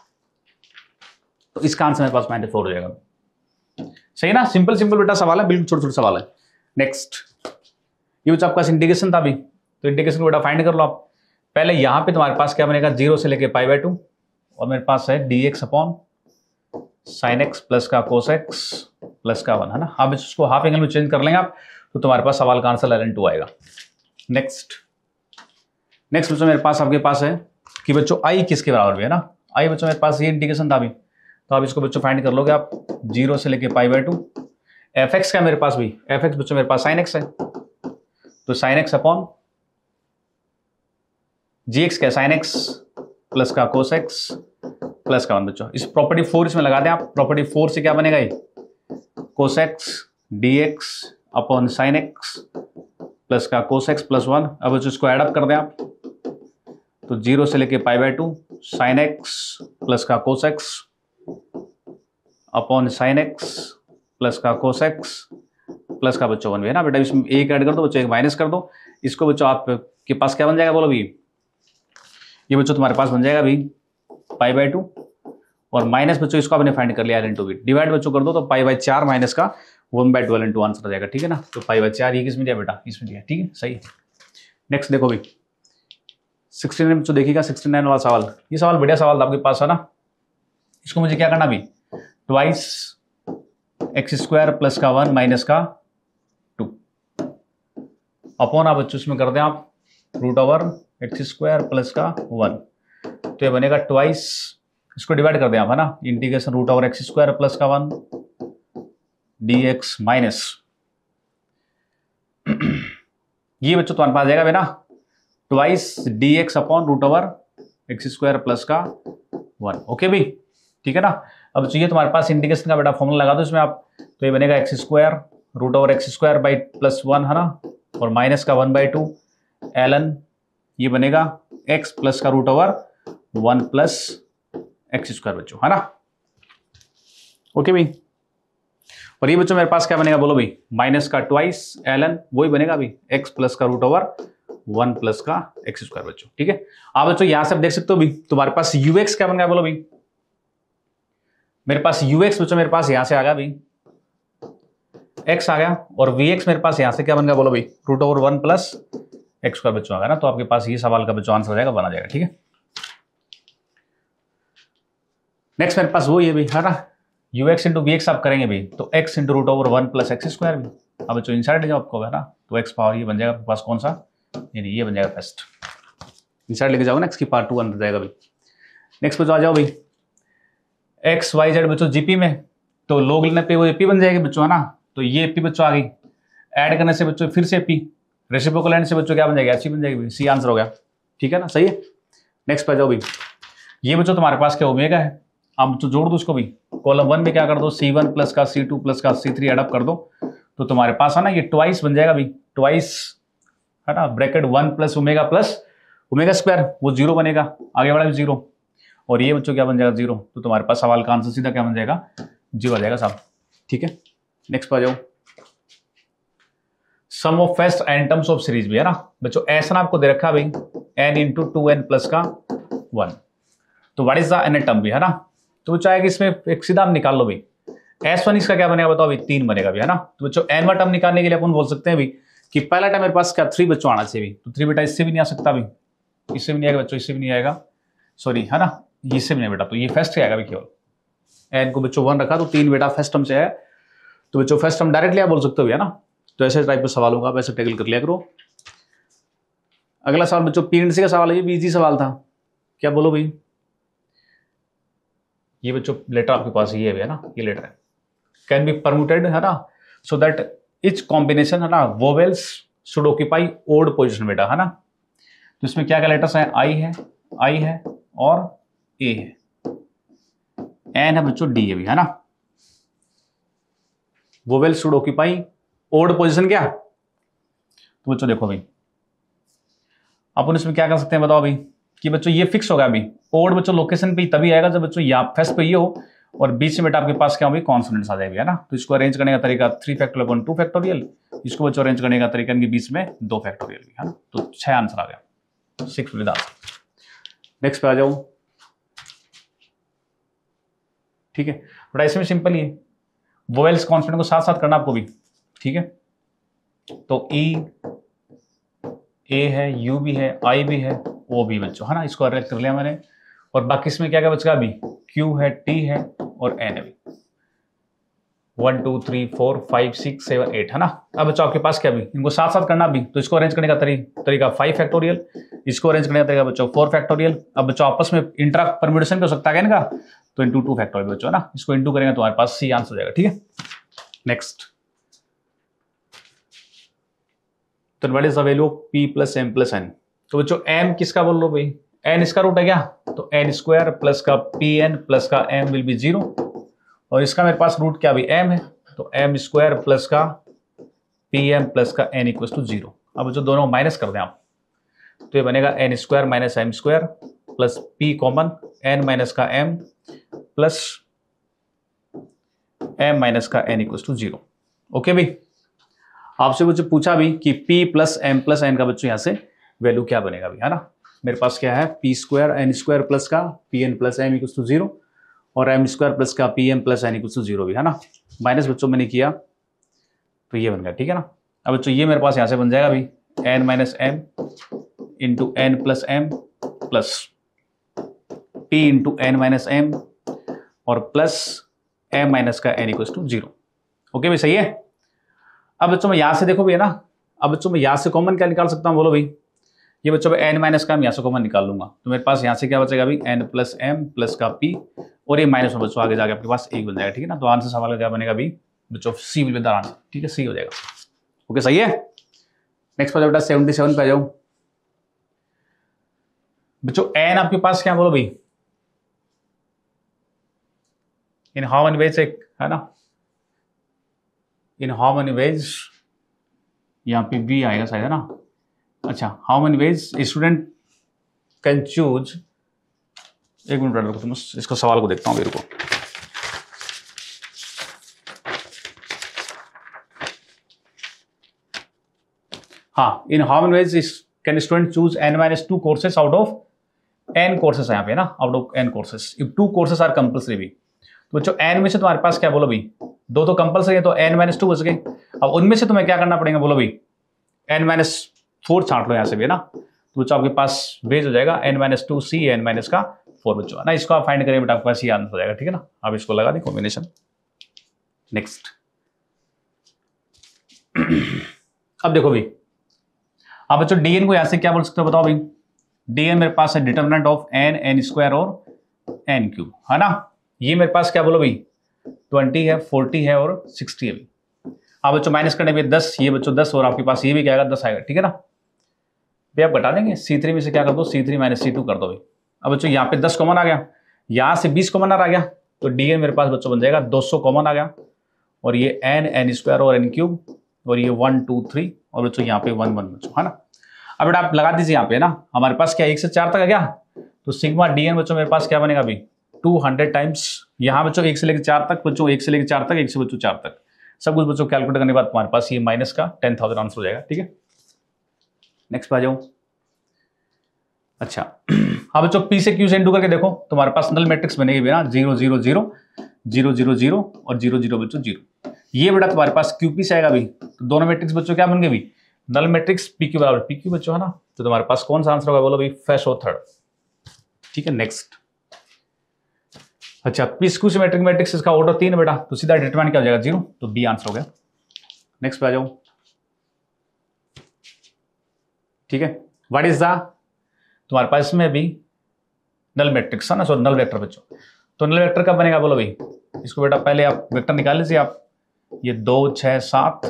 तो इसका आंसर मेरे पास माइनस फोर हो जाएगा, सही ना, सिंपल सिंपल बेटा सवाल है, बिल्कुल छोटा छोटा सवाल है। नेक्स्ट, ये बच्चा आपका इंटीग्रेशन था अभी, तो इंटीग्रेशन को बेटा फाइंड कर लो आप, पहले यहां पे तुम्हारे पास क्या बनेगा, जीरो से लेके पाई बाय टू, और मेरे पास है D X upon sine X plus का कोस एक्स प्लस का वन है ना, आप इसको हाफ एंगल में चेंज कर लेंगे आप, तो तुम्हारे पास सवाल का आंसर एल टू आएगा। नेक्स्ट नेक्स्ट बच्चों मेरे पास आपके पास है कि बच्चों आई किसके बराबर भी है ना, आई बच्चों मेरे पास ये इंटीग्रेशन था अभी, तो आप इसको बच्चों फाइंड कर लोगे आप, जीरो से लेके pi by two, F X का मेरे पास भी, एफ एक्स बच्चों मेरे पास साइन एक्स है, तो sine X upon G X क्या साइन एक्स प्लस का कोस एक्स प्लस का वन बच्चों, इस प्रॉपर्टी फोर इसमें लगा दें आप, प्रॉपर्टी फोर से क्या बनेगा ये cos X D X upon sine X plus का कोस एक्स प्लस वन। अब इसको एड अप कर दें आप, तो जीरो से लेके pi by two sine X plus का cos X upon sine X plus का कोस एक्स प्लस का बच्चों वन भी है ना बेटा, इसमें एक ऐड कर दो बच्चों, एक माइनस कर दो, इसको बच्चों आपके पास क्या बन जाएगा बोलो भी, ये बच्चों तुम्हारे पास बन जाएगा भी पाई बाय टू, और माइनस बच्चों इसको आपने फाइंड कर लिया एल इंटू बी, डिवाइड बच्चों कर दो, तो पाई बाय चार माइनस का one by twelve into answer आ जाएगा। ठीक है ना, तो पाई बाय चार ये किसमें दिया बेटा, इसमें दिया। ठीक है, सही है। नेक्स्ट देखो भाई सिक्सटी नाइन बच्चों देखिएगा, सिक्सटी नाइन वाला सवाल, ये सवाल बढ़िया सवाल था आपके पास है ना, इसको मुझे क्या करना भी, ट्वाइस एक्स स्क्वायर प्लस का वन माइनस का टू अपॉन आप बच्चों इसमें कर दें आप root over X square plus का वन, तो ये बनेगा ट्वाइस, इसको डिवाइड कर दें आप है ना, integration root over X square plus का वन डी एक्स माइनस ये बच्चों तुम्हारे पास जाएगा बेटा twice D X upon root over X square plus का वन। ओके भाई, ठीक है ना। अब चाहिए तुम्हारे पास इंटीग्रेशन का बेटा फॉर्मूला लगा दो इसमें आप, तो ये बनेगा x square root over X square by plus one है ना, और माइनस का one by two L N, ये बनेगा एक्स प्लस का root over one plus X square बच्चों है ना। ओके भाई, और ये बच्चों मेरे पास क्या बनेगा बोलो भाई, माइनस का ट्वाइस एल एन वही बनेगा भाई, एक्स प्लस का रूट ओवर वन प्लस का एक्स स्क्वायर बच्चों। ठीक है, आप बच्चों यहां से आप देख सकते हो भाई, तुम्हारे पास यू एक्स क्या बन गया बोलो भाई, मेरे पास यू एक्स बच्चों मेरे पास यहां से आ गया भाई, एक्स आ गया, और वी एक्स मेरे पास यहां से क्या बन गया बोलो भाई, root over one plus X square बच्चों आ गया ना। तो आपके पास ये सवाल का बच्चों आंसर हो जाएगा, बना जाएगा। ठीक है, नेक्स्ट मेरे पास वो ये भाई है ना, U X into V X आप करेंगे भाई, तो X into root over one plus X square भी। अब बच्चों इनसाइड ले जाओ आपको है ना, तो एक्स पावर ये बन जाएगा आपके पास कौन सा, यानी ये बन जाएगा फर्स्ट, इनसाइड लेके जाओ ना, एक्स की पावर टू अंदर जाएगा भाई। नेक्स्ट बच्चों आ जाओ भाई, एक्स वाई जेड बच्चों जीपी में, तो लोग लेने पे वो एपी बन जाएगी बच्चों है ना, तो ये एपी बच्चों आ गई, ऐड करने से बच्चों फिर से एपी, रेसिप्रोकल एंड से बच्चों क्या बन जाएगा, एच बन जाएगी, सी आंसर हो गया। ठीक है ना, सही है। नेक्स्ट पे जाओ भाई, ये बच्चों तुम्हारे पास क्या ओमेगा है, आप बच्चों जोड़ दो उसको भी, कॉलम वन में क्या कर दो, सी वन प्लस का सी टू प्लस का सी थ्री एडअप कर दो, तो तुम्हारे पास है ना ये ट्वाइस बन जाएगा भाई, ट्वाइस है ना, bracket one plus omega plus omega square, वो जीरो बनेगा, आगे वाला भी जीरो, और ये बच्चों क्या बन जाएगा जीरो, तो तुम्हारे पास सवाल का आंसर सीधा क्या बन जाएगा, जीरो आ जाएगा साहब। ठीक है, नेक्स्ट पे आ जाओ, sum of first N terms of series भी है ना बच्चों, ऐसा ना आपको दे रखा भाई, N into two N plus का वन, तो what is the N term भी है ना, तो चाहे कि इसमें एक सीधा आप निकाल लो भाई, एस वन इसका क्या बनेगा बताओ भाई, तीन बनेगा भी है ना। तो बच्चों एन वन टर्म निकालने के लिए अपन बोल सकते हैं भाई कि पहला टर्म मेरे पास क्या थ्री बच्चों आना चाहिए, तो थ्री बेटा इससे भी नहीं आ सकता भाई, इससे भी नहीं आएगा बच्चों, इससे भी नहीं आएगा, सॉरी है ना, इससे भी नहीं बेटा, तो ये फर्स्ट आएगा भाई केवल, एन को बच्चों वन रखा तो तीन बेटा फर्स्ट टर्म से है, तो बच्चों फर्स्ट टर्म डायरेक्टली आप बोल सकते हो है ना। तो ऐसे टाइप के सवाल होगा, वैसे टैकल कर लिया करो। अगला सवाल बच्चों पीएनसी का सवाल है, ये भी इजी सवाल था, क्या बोलो भाई, ये बच्चों लेटर आपके पास ये है ना, ये लेटर है, कैन बी परम्यूटेड है ना, सो दैट इच कॉम्बिनेशन है ना vowels should occupy odd position बेटा है ना। तो इसमें क्या क्या लेटर्स हैं, आई है, आई है और ए है, एन है बच्चों, डी है भी है ना। Vowels should occupy odd position क्या, तो बच्चों देखो भाई अपन इसमें क्या कर सकते हैं बताओ भाई, कि बच्चों ये फिक्स होगा अभी, ओड बच्चों लोकेशन पे तभी आएगा जब बच्चों यहाँ फर्स्ट पे ये हो और बीच में बेटा आपके पास क्या होगी, कॉन्सोनेंट्स आ जाएगी है ना। तो इसको अरेंज करने का तरीका three factorial upon two factorial, इसको बच्चों अरेंज करने का तरीका इनके बीच में दो फैक्टोरियल है ना। तो छह आंसर आ गया, सिक्स विद आंसर। नेक्स्ट पे आ जाओ, ठीक है बड़ा इसमें सिंपल ही है, वोवेल्स कॉन्सोनेंट को साथ साथ करना आपको भी। ठीक है, तो ई ए है, यू भी है, आई भी है, ओ भी बच्चों है ना, इसको अरेंज कर लिया मैंने। और बाकी इसमें क्या क्या बचेगा अभी, क्यू है, टी है और एन है भी, one two three four five six seven eight है ना। अब बच्चों आपके पास क्या भी, इनको साथ साथ करना भी, तो इसको अरेंज करने का तरी, तरीका फाइव फैक्टोरियल, इसको अरेंज करने का तरीका बच्चों फोर फैक्टोरियल। अब बच्चों आपस में इंट्रा परम्यूटेशन भी हो सकता है इनका, तो इंटू टू फैक्टोरियल बच्चों है ना, इसको इंटू करेंगे तो हमारे पास सी आंसर हो जाएगा। ठीक है, नेक्स्ट, तो what is the value of P plus M plus N. तो बच्चों एम किसका बोल लो भाई, एन इसका रूट है क्या, तो एन स्क्वायर प्लस का पी एन प्लस का एम विल बी जीरो, और इसका मेरे पास रूट क्या भी एम है, तो एम स्क्वायर प्लस का पी एम प्लस का एन इक्वल टू जीरो। अब जो दोनों माइनस कर दें आप, तो ये बनेगा N square minus M square plus P common, N minus का एम प्लस एम माइनस का N equal to zero. Okay भाई, आपसे मुझे पूछा भी कि p plus M plus N का बच्चों यहां से वैल्यू क्या बनेगा भी है ना। मेरे पास क्या है, P square N square plus का P N plus M equal to zero, और एम स्क्वायर प्लस का P M plus N equal to zero भी है ना। माइनस बच्चों मैंने किया तो ये बन गया। ठीक है ना, अब बच्चों ये मेरे पास यहां से बन जाएगा भी N minus M into N plus M plus T into N minus M और प्लस एम माइनस का N equal to zero. Okay भाई, सही है। अब बच्चों मैं यहां से देखो भैया ना, अब बच्चों मैं यहां से कॉमन क्या निकाल सकता हूं बोलो भाई, ये बच्चों में एन माइनस का मैं यहां से कॉमन निकाल लूंगा, तो मेरे पास यहां से क्या बचेगा अभी, एन प्लस एम प्लस का पी, और ये माइनस में बच्चों आगे जाके आपके पास एक बन जाएगा। ठीक है ना, तो आंसर सवाल का क्या बनेगा अभी बच्चों, C will be the answer. ठीक है, सी हो जाएगा। ओके, सही है। नेक्स्ट पर बेटा सेवेंटी सेवन पे आ जाओ बच्चों, एन आपके पास क्या बोलो भाई, इन हाउ मेनी वेज एक है ना, इन हाउ मेनी वेज, यहाँ पे बी आएगा शायद है ना। अच्छा, how many ways student can choose, एक मिनट रुको तुम, इसको सवाल को देखता हूँ मेरे को। हाँ, in how many ways can student choose N minus two courses out of N courses है यहाँ पे ना, out of N courses if two courses are compulsory भी। तो बच्चों एन में से तुम्हारे पास क्या बोलो भाई, दो तो कंपल्सरी है तो एन माइनस टू बच गए। अब उनमें से तुम्हें क्या करना पड़ेगा बोलो भाई, एन माइनस फोर छांट लो यहाँ से भी है ना, तो बच्चों आपके पास बेस हो जाएगा N minus two C N minus का फोर बच्चों है ना। इसको आप फाइंड करेंगे बेटा आपके पास ये आंसर हो जाएगा, ठीक है ना। आप इसको लगा दें कॉम्बिनेशन। नेक्स्ट अब देखो भाई, आप बच्चों डीएन को यहां से क्या बोल सकते हो बताओ भाई, डीएन मेरे पास है determinant of N N square और एन क्यूब है ना। ये मेरे पास क्या बोलो भाई ट्वेंटी है, फोर्टी है और सिक्सटी है भाई। आप बच्चों माइनस करने में दस, ये बच्चों दस और आपके पास ये भी क्या आएगा दस आएगा, ठीक है ना। भाई आप बता देंगे सी थ्री में से क्या कर दो, C three minus C two कर दो भाई। अब बच्चों यहाँ पे दस कॉमन आ गया, यहाँ से बीस कॉमन आ गया, तो डीएन मेरे पास बच्चों बन जाएगा दो सौ कॉमन आ गया, और ये एन एन स्क्वायर और एन क्यूब, और ये वन टू थ्री और बच्चों यहाँ पे वन वन बच्चों है ना। अब बेटा आप लगा दीजिए यहाँ पे ना, हमारे पास क्या एक से चार तक है क्या, तो सिग्मा डीएन बच्चों मेरे पास क्या बनेगा अभी टू हंड्रेड टाइम्स, यहाँ बच्चों एक से लेकर चार तक बच्चों, एक से लेकर चार तक, एक से बच्चों चार तक, सब कुछ बच्चों कैलकुलेट करने के बाद तुम्हारे पास ये माइनस का टेन थाउजेंड आंसर हो जाएगा, ठीक है। नेक्स्ट पे आ जाओ। अच्छा अब बच्चों पी से क्यू से इंटू करके देखो, तुम्हारे पास नल मैट्रिक्स बनेगी भी ना, zero zero zero zero zero zero और जीरो जीरो बच्चों जीरो। ये बेटा तुम्हारे पास क्यूपी से आएगा भी, तो दोनों मैट्रिक्स बच्चों क्या बन गए भी नल मैट्रिक्स पी क्यू बराबर पी क्यू बच्चों है ना। तो तुम्हारे पास कौन सा आंसर होगा बोलो भाई फर्स्ट और थर्ड, ठीक है। नेक्स्ट अच्छा पी स्क्यू से मैट्रिक मैट्रिक्स इसका ऑर्डर तीन बेटा, तो सीधा डिटरमाइन क्या हो जाएगा जीरो, तो बी आंसर हो गया। नेक्स्ट पे आ जाओ, ठीक है। व्हाट इज द तुम्हारे पास इसमें भी नल मैट्रिक्स है ना, सॉरी नल वेक्टर बच्चों। तो नल वेक्टर कब बनेगा बोलो भाई, इसको बेटा पहले आप वेक्टर निकाल लीजिए आप, ये दो छह सात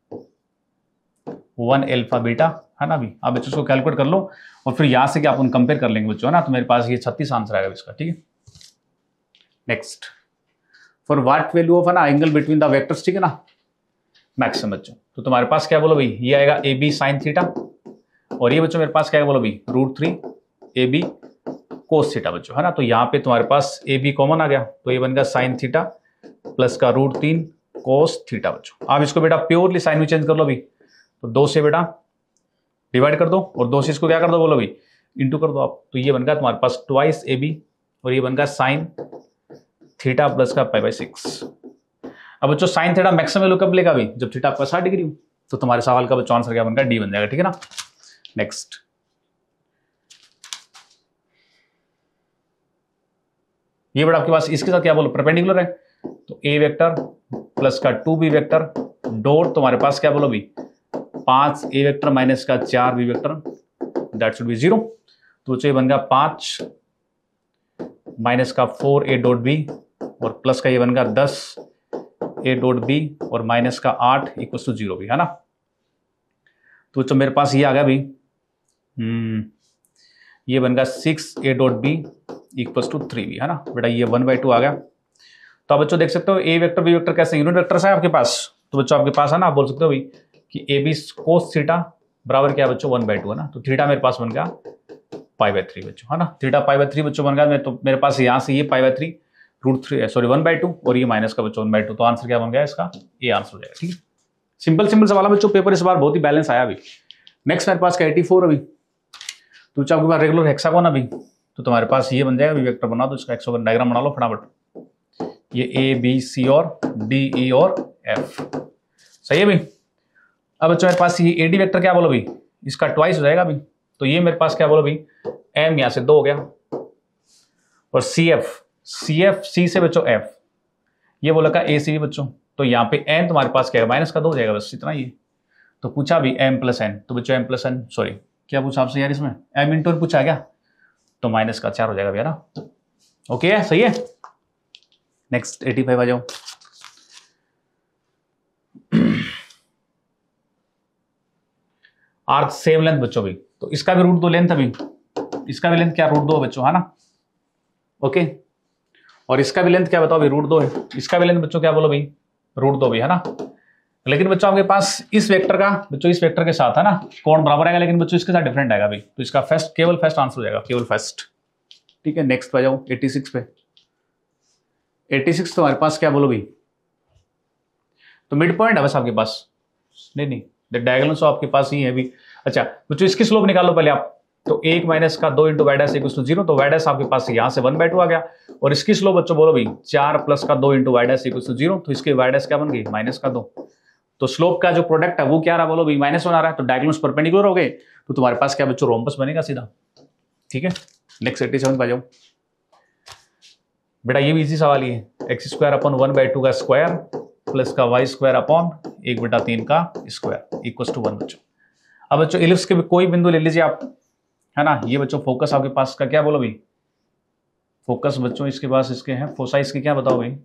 वन एल्फा बीटा है ना अभी। आप बच्चों इसको कैलकुलेट कर लो और फिर यहां से क्या अपन कंपेयर कर लेंगे बच्चों है ना, तो मेरे पास ये छत्तीस आंसर आएगा इसका, ठीक है। Next for what value of है ना एंगल बिटवीन द वेक्टर्स, ठीक है ना मैक्सिमम बच्चों। तो तुम्हारे पास क्या बोलो भाई, ये आएगा ए बी साइन थीटा, और ये बच्चों मेरे पास क्या है बोलो भाई root three A B cos theta बच्चों है ना। तो यहाँ पे तुम्हारे पास ए बी कॉमन आ गया, तो ये बन गया साइन थीटा प्लस का रूट तीन कोस थीटा बच्चों। आप इसको बेटा प्योरली साइन में चेंज कर लो भाई, तो दो से बेटा डिवाइड कर दो और दो से इसको क्या कर दो बोलो भाई इंटू कर दो आप, तो ये बन गया तुम्हारे पास ट्वाइस ए बी, और ये बन गया साइन थीटा प्लस का पाई बाई सिक्स। अब बच्चों साइन थीटा मैक्सिमम वैल्यू कब लेगा भाई, जब थीटा आपका साठ डिग्री हो। तो तुम्हारे सवाल का बच्चों आंसर क्या बन गया डी बन जाएगा, ठीक है ना। नेक्स्ट ये बेटा आपके पास इसके साथ क्या बोलो परपेंडिकुलर है, तो ए वेक्टर प्लस का टू बी वेक्टर डॉट तुम्हारे पास क्या बोलो भी पांच ए वेक्टर माइनस का चार B vector, that should be zero. तो बच्चों ये बन गया पांच माइनस का फोर ए डॉट बी और प्लस का ये बन गया दस ए डॉट बी और माइनस का आठ इक्वल टू जीरो भी है ना। तो बच्चों मेरे पास ये आ गया भाई हम्म ये बन गया six A dot B equal to three भी है ना बेटा, ये वन बाई टू आ गया। तो आप बच्चों देख सकते हो ए वेक्टर बी वेक्टर कैसे यूनिट वेक्टर्स है आपके पास, तो बच्चों आपके पास है ना आप बोल सकते हो भाई कि ए बी कोस थीटा बराबर क्या बच्चों वन बाई टू है ना। तो थीटा मेरे पास बन गया पाई बाई थ्री बच्चों है ना, थीटा पाई बाई थ्री बच्चों बन गया। तो मेरे पास यहाँ से ये pi by three root three sorry one by two और ये माइनस का बच्चों वन बाई टू, तो आंसर क्या बन गया इसका ये आंसर हो जाएगा, ठीक है। सिंपल सिंपल सवाल है बच्चों, पेपर इस बार बहुत ही बैलेंस आया अभी। नेक्स्ट मेरे पास का एटी फोर अभी, तो बच्चों आपके पास रेगुलर हेक्सागोन अभी, तो तुम्हारे पास ये बन जाएगा अभी वेक्टर बना दो इसका हेक्सागोन डायग्राम बना लो फटाफट। ये ए बी सी और डी ई और एफ सही है भाई। अब बच्चों मेरे पास ये ए डी वेक्टर क्या बोलो भाई इसका ट्वाइस हो जाएगा अभी, तो ये मेरे पास क्या बोलो भाई एम यहाँ से दो हो गया, और C F C F C से बच्चों एफ ये बोला का ए सी बी बच्चों, तो यहाँ पे एन तुम्हारे पास क्या है माइनस का दो हो जाएगा बस इतना ही। तो पूछा भी एम प्लस एन, तो बच्चों एम प्लस एन सॉरी क्या पूछा आपसे यार इसमें एम इंटू एन पूछा क्या, तो माइनस का चार हो जाएगा भैया ना। ओके है सही है। नेक्स्ट एटी फाइव आ जाओ। आर्क सेम लेंथ बच्चों भी, तो इसका भी रूट दो लेंथ अभी, इसका भी लेंथ क्या रूट दो बच्चों है ना ओके, और इसका भी लेंथ क्या बताओ भाई रूट दो है, इसका भी लेंथ बच्चों क्या बोलो भाई रूट दो भी है ना। लेकिन बच्चों आपके पास इस वेक्टर का बच्चों इस वेक्टर के साथ है ना कोण बराबर आएगा, लेकिन बच्चों इसके साथ डिफरेंट आएगा भाई, तो इसका फर्स्ट केवल फर्स्ट आंसर हो जाएगा केवल फर्स्ट, ठीक है। नेक्स्ट पे जाओ एटी सिक्स पे। एटी सिक्स तो हमारे पास क्या बोलो भाई, तो मिड पॉइंट है बस आपके पास, नहीं नहीं डायगोनल आपके पास ही है भी। अच्छा बच्चों इसकी स्लोप निकालो पहले आप, तो एक माइनस का दो into Y dash equal to zero, तो वाई डैश आपके पास यहाँ से वन बाई टू आ गया। और इसकी स्लोप बच्चों बोलो भाई चार प्लस का दो into Y dash equal to zero, तो इसके वाई डैश क्या बन गई माइनस का दो। तो स्लोप का जो प्रोडक्ट है वो क्या रहा बोलो भाई माइनस वन आ रहा है, तो डायगोनल्स परपेंडिकुलर हो गए, तो तुम्हारे पास क्या बच्चों रोम्बस बनेगा सीधा। ठीक है नेक्स्ट एट्टी सेवन पे जाओ बेटा, ये भी इजी सवाल ही है। X square upon one by two का स्क्वायर प्लस का वाई स्क्वायर अपॉन एक बटा तीन का स्क्वायर इक्वल टू वन बच्चों। अब बच्चों इलिप्स के भी कोई बिंदु ले लीजिए आप, है ना। ये बच्चों फोकस आपके पास का क्या बोलो भाई, फोकस बच्चों इसके पास इसके हैं फोसाई इसके क्या बताओ भाई,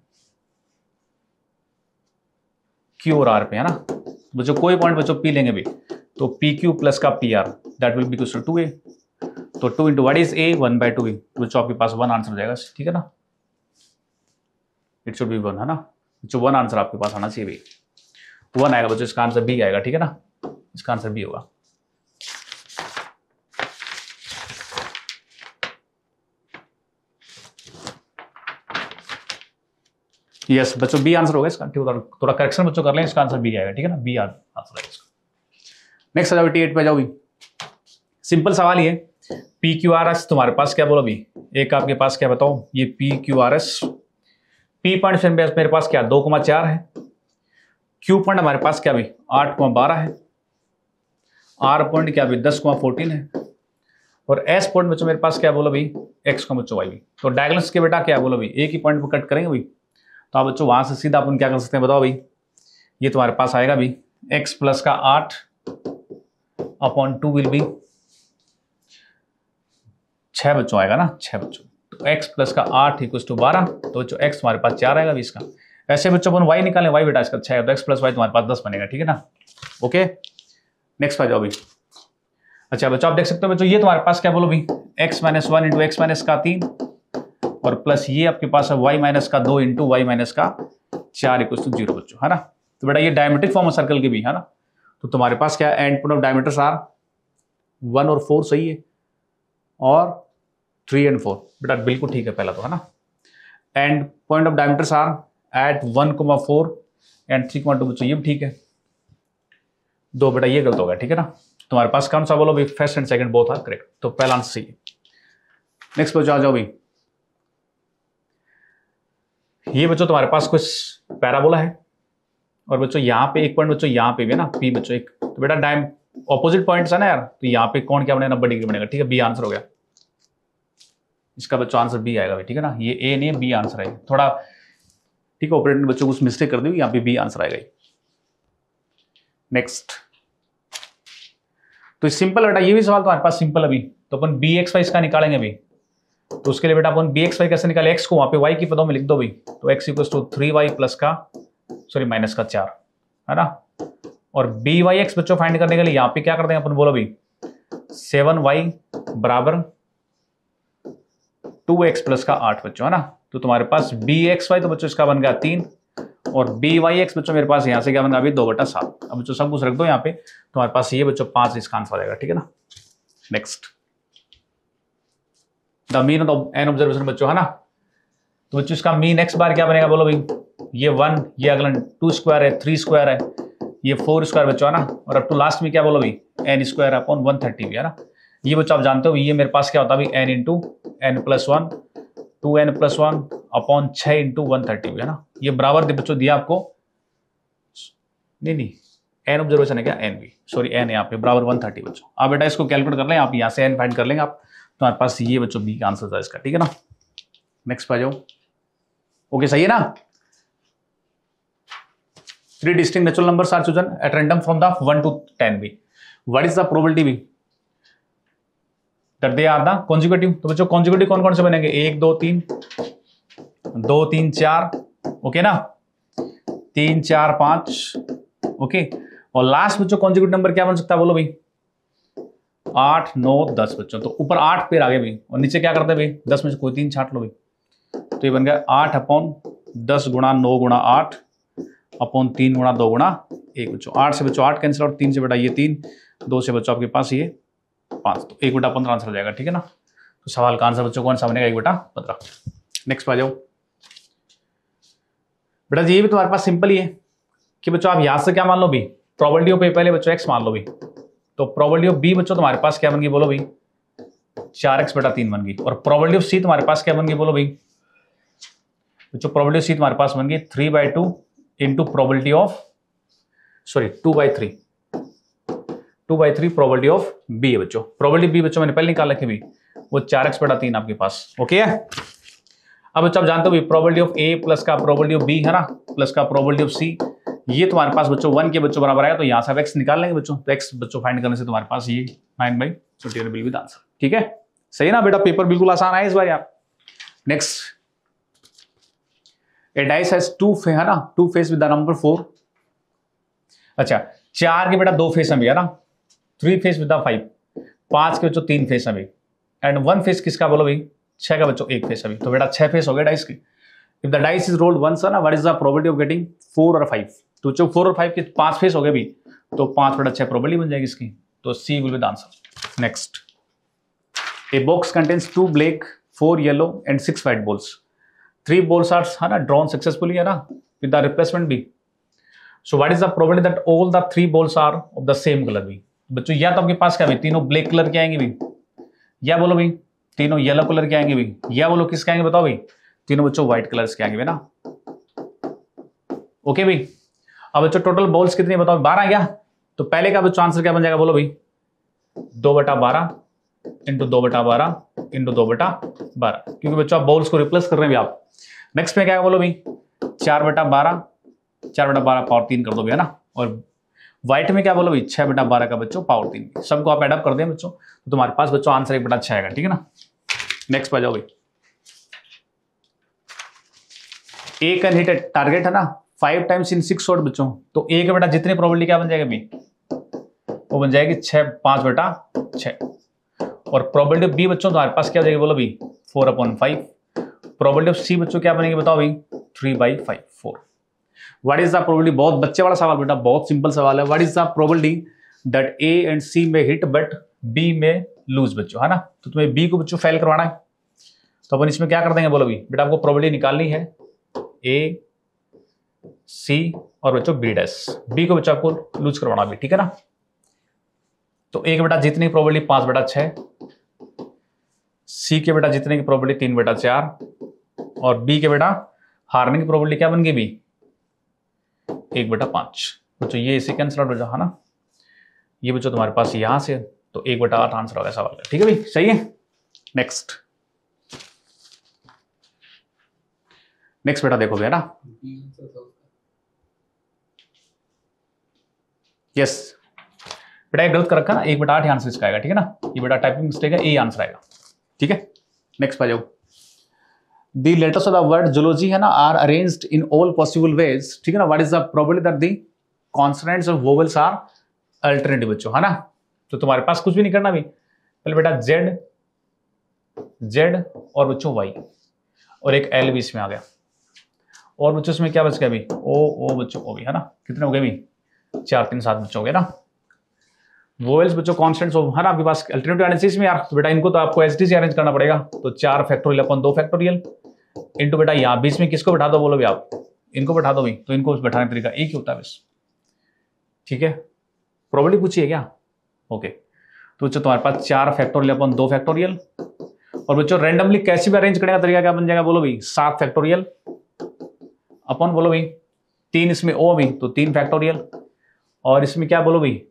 क्यू और आर पे, है ना। बच्चों कोई पॉइंट बच्चों पी लेंगे भी, तो पी क्यू प्लस का P R that will be equal to two A, तो two into what is A one by two A, तो बच्चों आपके पास वन आंसर हो जाएगा। ठीक है ना, इट शुड बी वन, है ना। जो वन आंसर आपके पास आना चाहिए भी, वन आएगा बच्चों, इसका आंसर बी आएगा। ठीक है ना, इसका आंसर बी होगा। यस yes, बच्चों बी आंसर होगा इसका। थोड़ा थोड़ा करेक्शन बच्चों कर लें, इसका आंसर बी आएगा। ठीक है ना, बी आंसर है इसका। नेक्स्ट आ जाओ एट्टी एट पे जाओ भी, सिंपल सवाल ये पी क्यू आर एस तुम्हारे पास क्या बोलो भी, एक आपके पास क्या बताओ, ये P Q R S P point मेरे पास क्या दो कुमा चार है, क्यू पॉइंट हमारे पास क्या भी आठ कुमा बारह है, आर पॉइंट क्या भी दस कुमा फोर्टीन है, और एस पॉइंट बच्चों मेरे पास क्या बोलो भाई एक्स का बच्चों वाई भी। तो डायगोनल्स के बेटा क्या बोलो भाई एक ही पॉइंट पर कट करेंगे भाई, तो आप बच्चों वहां से सीधा अपन क्या कर सकते हैं बताओ भाई, ये तुम्हारे पास आएगा भी एक्स प्लस का आठ अपॉन टू विल बी छह बच्चों आएगा ना, छह बच्चों। तो x प्लस का आठ इक्वल टू बारह, तो बच्चों x तुम्हारे पास चार आएगा भी इसका। ऐसे बच्चों अपन y निकालें, y बेटा इसका छह है, तो x प्लस वाई तुम्हारे पास दस बनेगा। ठीक है ना, ओके नेक्स्ट पे जाओ भी। अच्छा बच्चों आप देख सकते हो बच्चों ये तुम्हारे पास क्या बोलो भी x minus one into x minus का तीन, और प्लस ये आपके पास है y माइनस का दो इंटू वाई माइनस का चार इक्वल टू जीरो बच्चों, है ना। तो बेटा ये डायमेट्रिक फॉर्म है सर्कल के भी, है ना। तो तुम्हारे पास क्या end point of diameters are one और फोर सही है, और थ्री एंड फोर बेटा बिल्कुल ठीक है पहला तो, है ना। End point of diameters are eight one comma four and three comma two बच्चों ये भी ठीक है, दो बेटा ये गलत हो गया। ठीक है ना, तुम्हारे पास कौन सा बोलो भाई first and second both are correct, तो पहला आंसर सही है। नेक्स्ट बच्चों आ जाओ भाई, ये बच्चों तुम्हारे पास कुछ पैराबोला है, और बच्चों यहाँ पे एक पॉइंट बच्चों यहाँ पे भी है ना पी बच्चों एक, तो बेटा डायम ऑपोजिट पॉइंट्स है ना यार, तो यहाँ पे कौन क्या बनेगा नब्बे डिग्री बनेगा। ठीक है, बी आंसर हो गया इसका बच्चों, आंसर बी आएगा भाई। ठीक है ना, ये ए नहीं बी आंसर है थोड़ा, ठीक है ऑपरेटर बच्चों कुछ मिस्टेक कर दी, यहाँ पे बी आंसर आएगा। नेक्स्ट तो सिंपल बेटा ये भी सवाल तुम्हारे पास सिंपल अभी, तो अपन बी एक्स वाई इसका निकालेंगे अभी। तो उसके लिए बेटा अपन बी एक्स वाई कैसे निकाले, एक्स को वहां पे वाई की पदों में लिख दो भाई, तो x equal to three y plus का सॉरी माइनस का चार, है ना। और बी वाई एक्स बच्चों फाइंड करने के लिए यहाँ पे क्या कर देंगे अपन बोलो भाई सेवन वाई बराबर टू एक्स प्लस का आठ बच्चों, है ना। तो तुम्हारे पास बी एक्स वाई तो बच्चों इसका बन गया तीन, और बी वाई एक्स बच्चों मेरे पास यहाँ से क्या बन गया अभी दो बटा सात। अब बच्चों सब कुछ रख दो यहाँ पे, तुम्हारे पास ये बच्चों पांच इसका आंसर आएगा। ठीक है ना, next the mean of n observation बच्चों, है ना। तो बच्चों इसका मीन एक्स बार क्या बनेगा बोलो भाई, ये वन, ये अगला टू स्क्वायर है, थ्री स्क्वायर है, ये फोर स्क्वायर बच्चों, है ना। और अब टू लास्ट में क्या बोलो भाई n square upon one thirty भी, है ना। ये बच्चों आप जानते हो ये मेरे पास क्या होता है n into N plus one two N plus one upon छह इंटू वन थर्टी है ना। ये बराबर बच्चों दिया आपको, नहीं नहीं एन ऑब्जर्वेशन है क्या, एन भी सॉरी एन है यहाँ पे बराबर वन थर्टी बच्चों। आप बेटा इसको कैलकुलेट कर लें, आप यहाँ से एन फाइंड कर लेंगे आप, तुम्हारे पास ये बच्चों बी का आंसर था इसका। ठीक है ना, नेक्स्ट पे आ जाओ। ओके सही है ना। Three distinct natural numbers are chosen at random from the one to ten बी, व्हाट इज द प्रोबेबिलिटी बी that they are the conjugative. तो बच्चों कॉन्जुगेटिव कौन कौन से बनेंगे, एक दो तीन, दो तीन चार, ओके ना, तीन चार पांच, ओके। और लास्ट बच्चों कॉन्जुगेटिव नंबर क्या बन सकता है बोलो भाई, आठ नौ दस बच्चों। तो ऊपर आठ पेड़ आगे भी, और नीचे क्या करते हैं भाई दस में से कोई तीन छाट लो भाई, तो ये बन गया आठ अपॉन दस गुणा नौ गुणा आठ अपॉन तीन गुणा दो गुणा एक बच्चों। आठ से बच्चों आठ कैंसिल, और तीन से बेटा ये तीन, दो से बच्चों आपके पास ये पांच, तो एक बेटा पंद्रह आंसर हो जाएगा। ठीक है ना, तो सवाल का आंसर बच्चों कौन सा बनेगा, एक बेटा पंद्रह। नेक्स्ट पे आ जाओ बेटा, ये भी तुम्हारे पास सिंपल ही है कि बच्चों आप यहां से क्या मान लो भी प्रोबेबिलिटी ऑफ ए पहले बच्चों एक्स मान लो भी, तो प्रोबेबिलिटी ऑफ बी बच्चों तुम्हारे पास क्या बन गई बोलो भाई, चार एक्स बटा तीन बन गई। और प्रोबेबिलिटी ऑफ सी तुम्हारे पास क्या बन गई बोलो भाई बच्चों, प्रोबेबिलिटी ऑफ सी तुम्हारे पास बन गई three by two into probability of sorry two by three two by three probability of B है बच्चों। प्रोबेबिलिटी बी बच्चों मैंने पहले निकाल रखी भी, वो चार एक्स बटा तीन आपके पास। ओके है, अब बच्चों आप जानते हो प्रोबेबिलिटी ऑफ ए प्लस का प्रोबेबिलिटी ऑफ बी है ना, प्लस का प्रोबेबिलिटी ऑफ सी, ये तुम्हारे पास बच्चों वन के बच्चों बराबर आएगा, तो यहां से आप एक्स निकाल लेंगे बच्चों, तो एक्स बच्चों फाइंड करने से तुम्हारे पास ये nine by twenty one will be the answer. ठीक है, सही ना बेटा, पेपर बिल्कुल आसान है इस बार यार। Next, a dice has two face है ना, two face with the number four. अच्छा, चार के बेटा दो फेस है ना, three face with the five, पांच के बच्चों तीन फेस है, एंड वन फेस किसका बोलो भाई, छह का बच्चों एक फेस अभी, तो बेटा छह फेस हो गए डाइस की। If the dice is rolled once ना, what is the probability of getting four और फाइव, तो जो फोर और फाइव के पांच फेस हो गए भी, तो पांच बटा छह प्रोबेबिलिटी बन जाएगी इसकी, तो C will be the answer. Next, a box contains two black, four yellow and six white balls, three balls are है ना ड्रॉन सक्सेसफुली है ना विद द रिप्लेसमेंट बी, so what is the probability that all the three balls are of the same colour भी। बच्चों या तो आपके पास क्या भी तीनों ब्लैक कलर के आएंगे भी, या बोलो भाई तीनों येलो कलर के आएंगे भी, या बोलो किसके आएंगे बताओ भाई, तीनों बच्चों व्हाइट कलर्स के आएंगे ना। ओके भाई, अब बच्चों टोटल बॉल्स कितनी बताओ, बारह क्या, तो पहले का बच्चों आंसर क्या बन जाएगा बोलो भाई, दो बटा बारह इंटू दो बटा बारह इंटू दो बटा बारह, क्योंकि बच्चों आप बॉल्स को रिप्लेस कर रहे हैं आप। नेक्स्ट में क्या है बोलो भाई, चार बटा बारह, चार बटा बारह पावर तीन कर दो भैया ना, और व्हाइट में क्या बोलो भाई, छह बटा बारह का बच्चों पावर तीन, सबको आप एडअप कर दें बच्चों, तो तुम्हारे पास बच्चों आंसर एक बटा छह आएगा। ठीक है ना, नेक्स्ट पे जाओ भाई, ए कैन हिट टारगेट है ना five times in six shot बच्चों, तो ए का बेटा जितनी प्रोबेबिलिटी क्या बन जाएगा भाई, वो बन जाएगी छह पांच बटा छह, और प्रोबेबिलिटी बी बच्चों तुम्हारे पास क्या हो जाएगी बोलो भाई, four upon five. Probability of C बच्चों क्या बनेगी बताओ भाई, three by five four. What is the probability, बहुत बच्चे वाला सवाल बेटा, बहुत सिंपल सवाल है। What is the probability that A and C में हिट बट बी में लूज बच्चों है ना, तो तुम्हें बी को बच्चों फेल करवाना है, तो अपन इसमें क्या कर देंगे बोलो भाई, बेटा आपको प्रोबेबिलिटी निकालनी है ए सी और बच्चों बी डैश, बी को बच्चों आपको लूज करवाना भी। ठीक है ना, तो ए के बेटा जितनी प्रोबेबिलिटी पांच बटा छह, सी के बेटा जितने की प्रोबेबिलिटी तीन बटा चार, और बी के बेटा हारने की प्रोबेबिलिटी क्या बन गई भी, एक बटा पांच बच्चों, ये इसी कैंसिल आउट हो जाए है ना, ये बच्चों तुम्हारे पास यहां से, तो एक बटा आठ आंसर होगा सवाल का। ठीक है भाई, सही है। नेक्स्ट नेक्स्ट बेटा देखो बेटा, यस बेटा एक गलत कर रखा ना, एक बटा आठ आंसर इसका आएगा। ठीक है ना, ये बेटा टाइपिंग मिस्टेक है, ए आंसर आएगा। ठीक है, नेक्स्ट पे जाओ, the letters of the word zoology है ना are arranged in all possible ways. ठीक है ना, what is the probability that the consonants और वोवेल्स आर अल्टरनेटिव बच्चों है ना, तो तुम्हारे पास कुछ भी नहीं करना भी, पहले बेटा जेड जेड और बच्चों वाई, और एक एल भी इसमें आ गया, और बच्चों इसमें क्या बच गया भी, ओ ओ बच्चों ओ भी है ना, कितने हो गए भी, चार तीन सात बच्चों हो गए ना। वोवेल्स बच्चों कॉन्स्टेंट्स है ना आपके पास अल्टरनेटिव एनालिसिस में यार, तो बेटा इनको तो आपको एस टी से अरेंज करना पड़ेगा, तो चार फैक्टोरियल अपन दो फैक्टोरियल इनटू बेटा यहाँ बीच में किसको बैठा दो बोलो भी आप, इनको बैठा दो भी, तो इनको बैठाने का तरीका एक ही होता है बस। ठीक है, प्रोबेबिलिटी पूछी है क्या, ओके, तो बच्चों तुम्हारे पास चार फैक्टोरियल अपन दो फैक्टोरियल, और बच्चों रैंडमली कैसे भी अरेंज करने का तरीका क्या बन जाएगा बोलो भाई, सात फैक्टोरियल अपन बोलो भाई, तीन इसमें ओ भी तो तीन फैक्टोरियल, और इसमें क्या बोलो भाई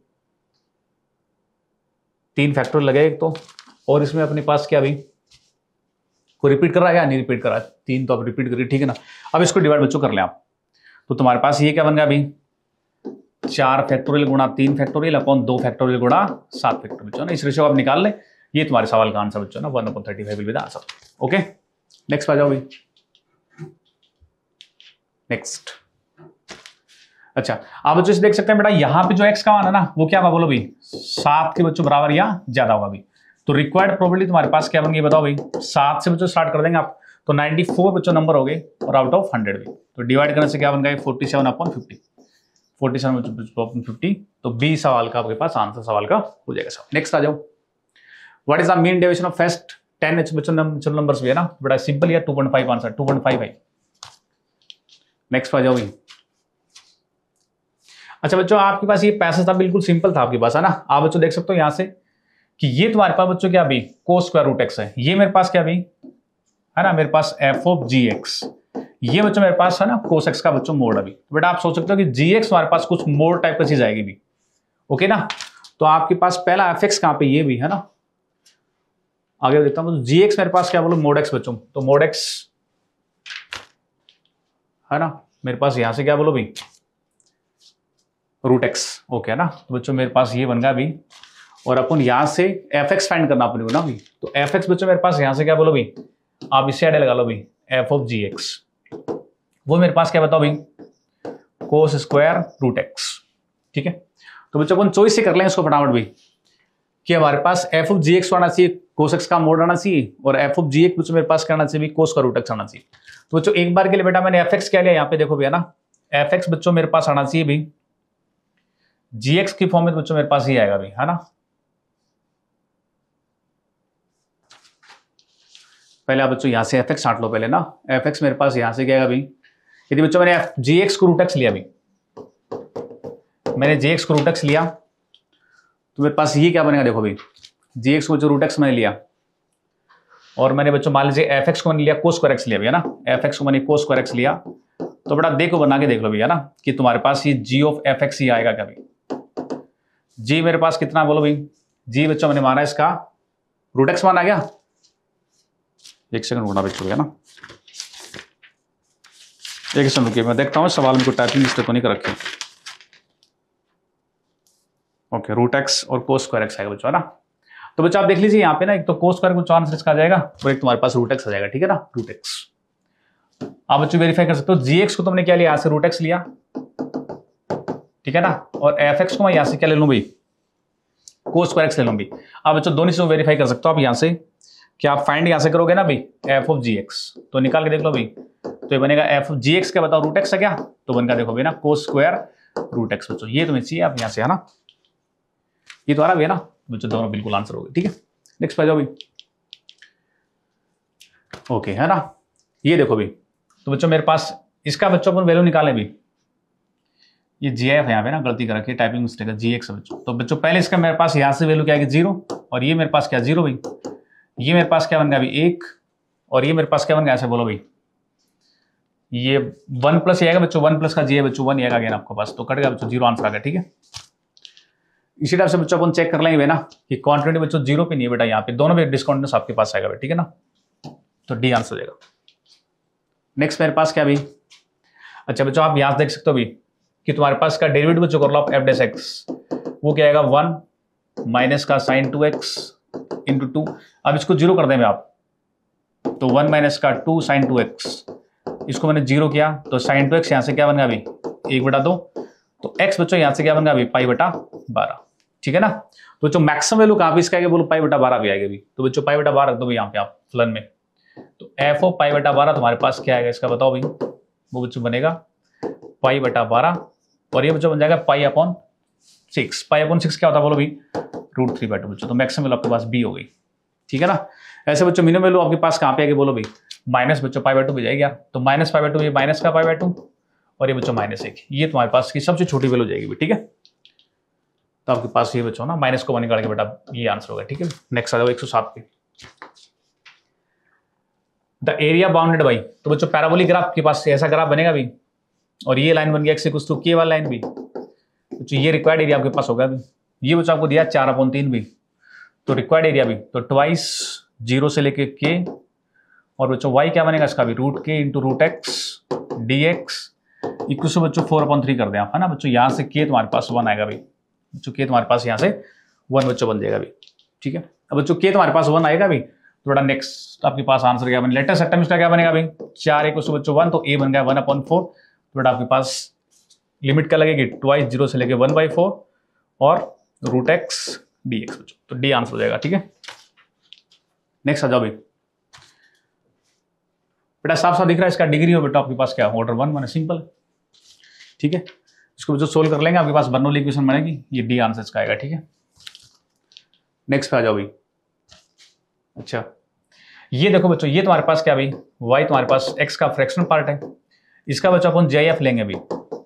तीन फैक्टोरियल लगे एक तो, और इसमें अपने पास क्या भाई कोई रिपीट कर रहा है या नहीं रिपीट कर रहा है, तीन तो आप रिपीट करिए। ठीक है ना, अब इसको डिवाइड बच्चों कर लें आप, तो तुम्हारे पास ये क्या बन गया भाई, चार फैक्टोरियल गुणा तीन फैक्टोरियल अपॉन दो फैक्टोरियल गुणा सात फैक्टोरियल बच्चों ना, इस रेशियो आप निकाल लें, ये तुम्हारे सवाल का आंसर बच्चों ना one upon thirty five will be the answer. Okay, next आ जाओ भाई। नेक्स्ट, अच्छा आप बच्चों से देख सकते हैं बेटा यहाँ पे जो x का मान है ना वो क्या होगा बोलो भाई, सात के बच्चों बराबर या ज्यादा होगा भाई, तो रिक्वायर्ड प्रोबेबिलिटी तुम्हारे पास क्या बन गई बताओ भाई, सात से बच्चों स्टार्ट कर देंगे आप, तो नाइन्टी फोर बच्चों नंबर हो गए, और आउट ऑफ हंड्रेड भी, तो डिवाइड करने से क्या बन गया forty seven upon fifty, forty seven upon fifty, तो बी सवाल का आपके पास आंसर सवाल का हो जाएगा सवाल। नेक्स्ट आ जाओ, what is the mean deviation of first ten एच बच्चों नेचुरल नंबर्स भी है ना, बड़ा सिंपल है, two point five answer two point five है। नेक्स्ट आ जाओ भाई, अच्छा बच्चों, आपके पास ये पैसेज था, बिल्कुल सिंपल था आपके पास, है ना। आप बच्चों देख सकते हो यहां से कि ये तुम्हारे पास बच्चों क्या भी कोस स्क्वायर रूट एक्स है, ये मेरे पास क्या भी है ना, मेरे पास एफ ऑफ जी एक्स, ये बच्चों मेरे पास है ना कोस एक्स का बच्चों मोड अभी। बेटा आप सोच सकते हो कि जी एक्स हमारे पास कुछ मोड टाइप का चीज आएगी भी, ओके ना। तो आपके पास पहला एफ एक्स कहां पे, ये भी है ना। आगे देखता हूं, जी एक्स मेरे पास क्या बोलो मोड एक्स बच्चों, तो मोड एक्स है ना मेरे पास यहां से क्या बोलो भी रूट एक्स, ओके है ना। तो बच्चों मेरे पास ये बन गया भी, और अपन यहां से एफ एक्स फाइंड करना अपने को ना भी। तो एफ एक्स बच्चों मेरे पास यहां से क्या बोलो भी, आप इससे आइडिया लगा लो भी एफ ऑफ जी एक्स, वो मेरे पास क्या बताओ भाई कोस स्क्वायर रूट एक्स, ठीक है। तो बच्चों अपन चॉइस से कर लेंगे इसको फटाफट भी, कि हमारे पास एफ ऑफ जी एक्स आना चाहिए, कोस एक्स का मोड आना चाहिए, और एफ ऑफ जी एक्स बच्चों मेरे पास करना चाहिए कोस का रूट एक्स आना चाहिए। तो बच्चों एक बार के लिए बेटा मैंने एफ एक्स क्या लिया, यहाँ पे देखो भैया ना, एफ एक्स बच्चों मेरे पास आना चाहिए भी जी एक्स की फॉर्म में, बच्चों मेरे पास ये आएगा भी, है ना। पहले आप बच्चों यहां से एफ एक्स छांट लो पहले ना, एफ एक्स मेरे पास यहां से क्या आएगा भी, यदि बच्चों मैंने जी एक्स को रूट एक्स लिया भी, मैंने जी एक्स को रूट एक्स लिया, तो मेरे पास ये क्या बनेगा देखो भाई, जी एक्स को जो रूट एक्स मैंने लिया, और मैंने बच्चों मान लीजिए एफ एक्स को मैंने लिया कोस स्क्वायर एक्स लिया भैया ना, एफ एक्स को मैंने कोस स्क्वायर एक्स लिया, तो बेटा देखो बना के देख लो भैया ना कि तुम्हारे पास ये जी ऑफ एफ एक्स ही आएगा क्या भाई। जी मेरे पास कितना बोलो भाई, जी बच्चों मैंने माना इसका रूट एक्स मान आ गया। एक सेकंड रुकना बच्चों भैया ना, एक सेकंड रुकिए, मैं देखता हूँ सवाल में कोई टाइपिंग मिस्टेक तो नहीं कर रखी। ओके रूट एक्स और कोस स्क्वायर एक्स आएगा बच्चों, है ना। तो बच्चों आप देख लीजिए यहाँ पे ना, एक तो कोस स्क्वायर कुछ आंसर इसका आ जाएगा, और एक तुम्हारे पास रूट एक्स आ जाएगा, ठीक है ना, रूट एक्स। आप बच्चों वेरीफाई कर सकते हो, जी एक्स को तुमने क्या लिया, यहाँ से रूट एक्स लिया, ठीक है ना, और एफ एक्स को मैं यहाँ से क्या ले लूँ भाई कोस स्क्वायर एक्स ले लूँ भाई। आप बच्चों दोनों चीजों वेरीफाई कर सकते हो आप यहाँ से, कि आप फाइंड यहाँ से करोगे ना भाई एफ ऑफ जी एक्स, तो निकाल के देख लो भाई, तो ये बनेगा एफ ऑफ जी एक्स क्या बताओ रूट एक्स है क्या, तो बनकर देखो भाई ना कोस स्क्वायर रूट एक्स बच्चों, ये तुम्हें चाहिए आप यहाँ से, है ना, ये तो आ रहा है ना बच्चों, दोनों बिल्कुल आंसर हो गए, ठीक है। नेक्स्ट पे जाओ भाई, ओके है ना, ये देखो भाई, तो बच्चों मेरे पास इसका बच्चों अपन वैल्यू निकालें भी, ये जी एफ है यहाँ पे ना, गलती कर रखी है टाइपिंग मिस्टेक है, जी एक्स है बच्चों। तो बच्चों पहले इसका मेरे पास यहाँ से वैल्यू क्या आएगी जीरो, और ये मेरे पास क्या जीरो भाई, ये मेरे पास क्या बन गया अभी एक, और ये मेरे पास क्या बन गया ऐसे बोलो भाई, ये वन प्लस आएगा बच्चों, वन प्लस का जी है बच्चों वन आएगा अगेन आपके पास, तो कट गया बच्चों जीरो आंसर आ गया, ठीक है। इसी टाइप से बच्चों अपन चेक कर लेंगे ना कि कॉन्टिन्यूटी बच्चों जीरो पे नहीं है बेटा, यहाँ पे दोनों में डिस्काउंट आपके पास आएगा, ठीक है ना, तो डी आंसर हो जाएगा। नेक्स्ट मेरे पास क्या भी, अच्छा बच्चों आप यहां देख सकते हो भी कि तुम्हारे पास का डेरिवेटिव बच्चों कर लो आप एफ डेस एक्स, वो क्या आएगा वन माइनस का sine two x into two, अब इसको जीरो कर देंगे आप, तो वन माइनस का टू साइन टू एक्स, इसको मैंने जीरो किया, तो साइन टू एक्स यहां से क्या बन गया अभी एक बटा दो, तो एक्स बच्चों यहां से क्या बन गया अभी पाई बटा बारह, ठीक है ना। तो बच्चों मैक्सिमम वैल्यू कहां पे इसका आएगा बोलो पाई बटा बारह भी आएगा भी, तो बच्चों पाई बटा बारह रख दो भाई यहाँ पे आप फलन में, तो एफ ओ पाई बटा बारह तुम्हारे पास क्या आएगा इसका बताओ भाई, वो बच्चों बनेगा पाई बटा बारह, और ये बच्चों बन जाएगा pi upon six, pi upon six क्या होता है बोलो भाई रूट थ्री बाई टू बच्चों, तो मैक्सिमम वैल्यू आपके पास बी हो गई, ठीक है ना। ऐसे बच्चों मिनिमम वैल्यू आपके पास कहां पे आएगी बोलो भाई माइनस बच्चों पाई बाई टू भी जाएगी यार, तो माइनस पाई बाई टू, ये माइनस का पाई बाई टू, और ये बच्चों माइनस एक, ये तुम्हारे पास की सबसे छोटी वैल्यू जाएगी, ठीक है। तो आपके पास ये बच्चों ना माइनस को वन निकाल के बेटा ये आंसर होगा, ठीक है। नेक्स्ट आ जाओ एक सौ सात पे, द एरिया बाउंडेड बाई, तो बच्चों पैराबोलिक ग्राफ के पास ऐसा ग्राफ बनेगा भी, और ये लाइन बन गया एक्स इक्वल्स टू के वाला लाइन भी, तो ये रिक्वायर्ड एरिया आपके पास होगा भी, ये बच्चों आपको दिया चार अपॉन तीन भी, तो रिक्वायर्ड एरिया भी तो ट्वाइस जीरो से लेके के, और बच्चों वाई क्या बनेगा इसका भी रूट के into root x D x equal to बच्चों फोर अपॉन थ्री कर दें आप, है ना बच्चों, यहाँ से के तुम्हारे पास वन आएगा भाई बच्चों, के तुम्हारे पास यहाँ से वन बच्चों बन जाएगा भी, ठीक है। अब बच्चों के तुम्हारे पास वन आएगा भी, तो बड़ा नेक्स्ट आपके पास आंसर क्या बनेगा, लेटेस्ट अटेम्प्ट का क्या बनेगा भाई चार इक्वल टू बच्चों वन, तो ए बन गया वन अपॉन फोर, तो बेटा आपके पास लिमिट क्या लगेगी ट्वाइस जीरो से लेके वन बाई फोर और रूट एक्स डी एक्स बच्चों, तो डी आंसर हो जाएगा, ठीक है। नेक्स्ट आ जाओ भाई, बेटा साफ साफ दिख रहा है इसका डिग्री हो बेटा आपके पास क्या ऑर्डर वन माने सिंपल, ठीक है। इसको जो सोल्व कर लेंगे आपके पास बर्नौली इक्वेशन बनेगी, ये डी आंसर इसका आएगा, ठीक है। नेक्स्ट पे आ जाओ भाई, अच्छा ये देखो बच्चों, ये तुम्हारे पास क्या भाई y तुम्हारे पास x का फ्रैक्शनल पार्ट है, इसका बच्चों अपन जी आई एफ लेंगे अभी,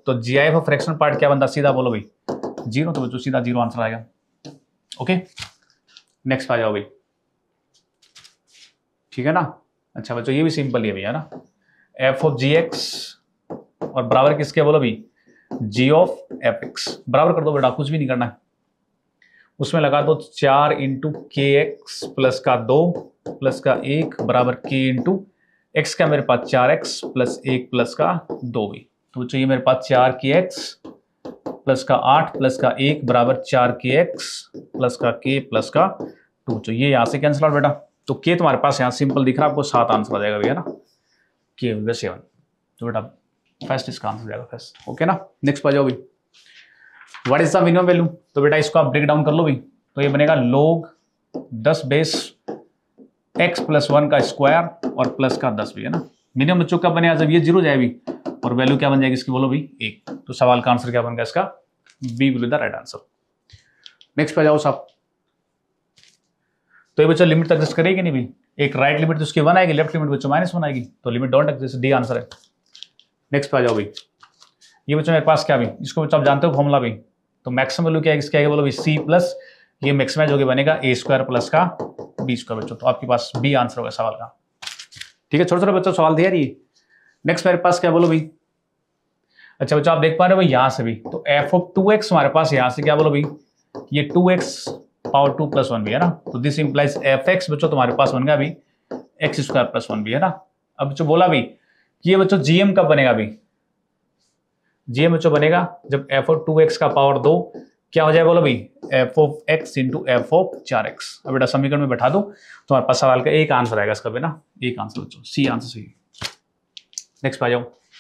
तो g i f of fractional part क्या बनता, सीधा बोलो भाई जीरो, तो बच्चों सीधा जीरो आंसर आएगा। ओके, नेक्स्ट आ जाओ भाई, ठीक है ना। अच्छा बच्चों ये भी सिंपल ही है भैया ना, एफ ऑफ जी एक्स और बराबर किसके बोलो भाई, जी ऑफ एफ एक्स, बराबर कर दो बेटा, कुछ भी नहीं करना है, उसमें लगा दो चार इंटू के एक्स प्लस का दो प्लस का एक बराबर के इंटू एक्स का मेरे पास चार एक्स प्लस एक प्लस का दो भी, तो बच्चों ये मेरे पास चार के एक्स प्लस का आठ प्लस का एक बराबर चार के एक्स प्लस का के प्लस का टू, तो ये यहाँ से कैंसिल आउट बेटा, तो के तुम्हारे पास यहाँ सिंपल दिख रहा है आपको, सात आंसर आ जाएगा भैया ना, के हो गया सेवन, तो बेटा फर्स्ट इसका आंसर जाएगा फर्स्ट। ओके ना, नेक्स्ट पे जाओ भाई, what is the minimum value, तो बेटा इसको आप ब्रेक डाउन कर लो भाई, तो ये बनेगा लोग दस बेस एक्स प्लस वन का स्क्वायर और प्लस का दस भी है ना, मिनिमम बच्चों कब बनेगा, जब ये जीरो जाए भी, और वैल्यू क्या बन जाएगी इसकी बोलो भाई एक, तो सवाल का आंसर क्या बन गया इसका, B will be the right answer. Next पे जाओ साहब, तो ये बच्चा लिमिट तक एग्जिस्ट करेगी नहीं भाई, एक राइट लिमिट तो उसकी वन आएगी, लेफ्ट लिमिट बच्चों माइनस वन आएगी, तो limit don't exist, D answer है। नेक्स्ट पे आ जाओ भाई, ये बच्चों मेरे पास क्या भी, इसको बच्चों आप जानते हो फॉर्मूला भी, तो मैक्सिमम वैल्यू क्या है इसकी आएगी बोलो भाई सी प्लस ये मैक्सिमाइज होकर बनेगा ए स्क्वायर प्लस का बी स्क्वायर बच्चों, तो आपके पास बी आंसर होगा सवाल का। ठीक है, छोटे छोटे बच्चों सवाल दिया ये। नेक्स्ट मेरे पास क्या बोलो भाई, अच्छा बच्चों आप देख पा रहे हो भाई यहाँ से भी, तो एफ ऑफ टू एक्स हमारे पास यहाँ से क्या बोलो भाई, ये two x power two plus one भी है ना, तो दिस इंप्लाइज एफ एक्स बच्चों तुम्हारे पास बन गया अभी एक्स स्क्वायर प्लस वन भी है ना। अब बच्चों बोला भी ये बच्चों जीएम कब बनेगा अभी, जीएम बच्चों बनेगा जब एफ ऑफ टू एक्स का पावर दो क्या हो जाए बोलो भाई, f of x into f of चार एक्स। अब बेटा समीकरण में बैठा दो, तुम्हारे पास सवाल का एक आंसर आएगा इसका बेटा, एक आंसर बच्चों सी आंसर सही। नेक्स्ट पे आ जाओ,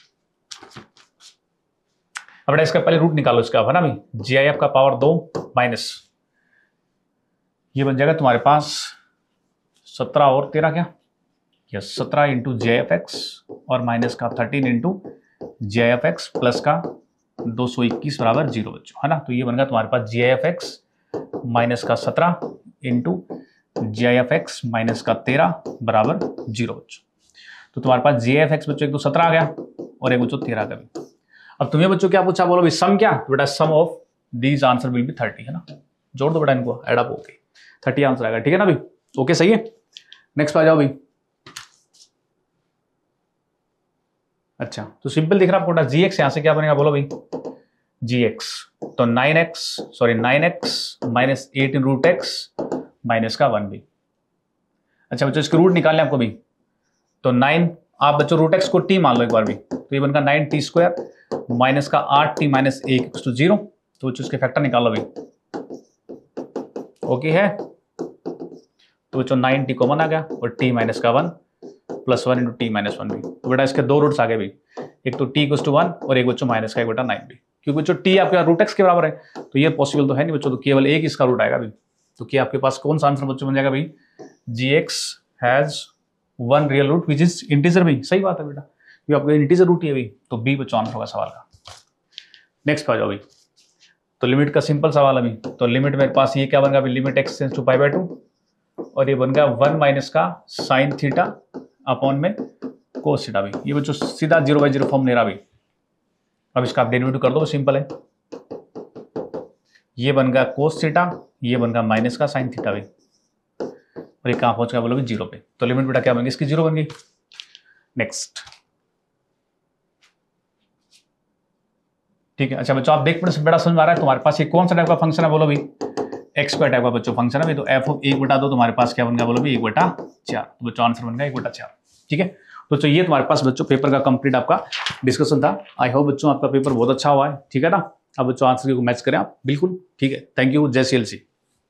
अब बेटा इसका पहले रूट निकालो इसका है ना भाई, जी आई एफ का पावर दो माइनस ये बन जाएगा तुम्हारे पास सत्रह और तेरह क्या, यस सत्रह इंटू जे एफ एक्स और माइनस का thirteen into j f x plus का दो सौ इक्कीस बराबर जीरो बच्चों है ना, तो ये बन गया तुम्हारे पास g i f x minus का सत्रह into g i f x minus का तेरह बराबर जीरो बच्चों, तो तुम्हारे पास जी आई एफ एक्स बच्चों एक तो सत्रह आ गया और एक बच्चों तेरह का भी। अब तुम्हें बच्चों क्या पूछा बोलो भाई, सम क्या, बेटा sum of these answer will be thirty है ना, जोड़ दो बेटा इनको एड अप होके थर्टी आंसर आएगा, ठीक है ना भाई। ओके सही है, नेक्स्ट आ जाओ भाई। अच्छा तो सिंपल दिख रहा है आपको, जी एक्स यहां से क्या बनेगा बोलो भाई, जी एक्स तो nine x sorry nine x minus eight in root x minus का वन भी। अच्छा बच्चों इसके रूट निकालने आपको भी, तो नाइन आप बच्चों रूट एक्स को टी मान लो एक बार भी, तो ये बनकर नाइन टी स्क्वायर माइनस का आठ टी माइनस एक टू जीरो, तो बच्चों इसके फैक्टर निकाल लो भाई। ओके है, तो बच्चों नाइन टी कॉमन आ गया और टी माइनस का one plus one into t minus one भी, तो बेटा इसके दो रूट्स आ गए भी, एक तो टी इक्वल्स टू वन और एक बच्चों माइनस का एक बेटा नाइन भी, क्योंकि बच्चों टी आपके रूट एक्स के बराबर है, तो ये पॉसिबल तो है नहीं बच्चों, तो केवल एक इसका रूट आएगा भी, तो क्या आपके पास कौन सा आंसर बच्चों बन जाएगा भाई, g x has one real root which is integer भी, सही बात है बेटा, ये आपका इंटीजर रूट ही है भाई, तो बी बच्चों आंसर होगा सवाल का। नेक्स्ट आ जाओ भाई, तो लिमिट का सिंपल सवाल अभी, तो लिमिट मेरे पास ये क्या बन गया अभी, limit x tends to pi by two और ये बन गया वन माइनस का साइन थीटा अपॉन में कोस थीटा भी, ये बच्चों सीधा जीरो बाई जीरो फॉर्म ले रहा भी। अब इसका आप डेरिवेटिव कर दो, सिंपल है, ये बन गया कोस थीटा ये बन गया माइनस का साइन थीटा भी, और ये कहां पहुंच गया बोलो भी जीरो पे, तो लिमिट बेटा क्या बन गई इसकी, जीरो बन गई। नेक्स्ट ठीक है, अच्छा बच्चों आप देख पड़े बेटा समझ आ रहा है तुम्हारे पास ये कौन सा टाइप का फंक्शन है बोलो भी, एक्स स्क्वायर टाइप का बच्चों फंक्शन है, तो एफ ऑफ एक बटा दो तुम्हारे पास क्या बन गया बोलो भी, एक बटा चार, तो बच्चों आंसर बन गया एक बटा चार। ठीक है, तो बच्चों ये तुम्हारे पास बच्चों पेपर का कंप्लीट आपका डिस्कशन था। आई होप बच्चों आपका पेपर बहुत अच्छा हुआ है, ठीक है ना। अब बच्चों आंसर को मैच करें आप, बिल्कुल ठीक है। थैंक यू, जय सी एल सी।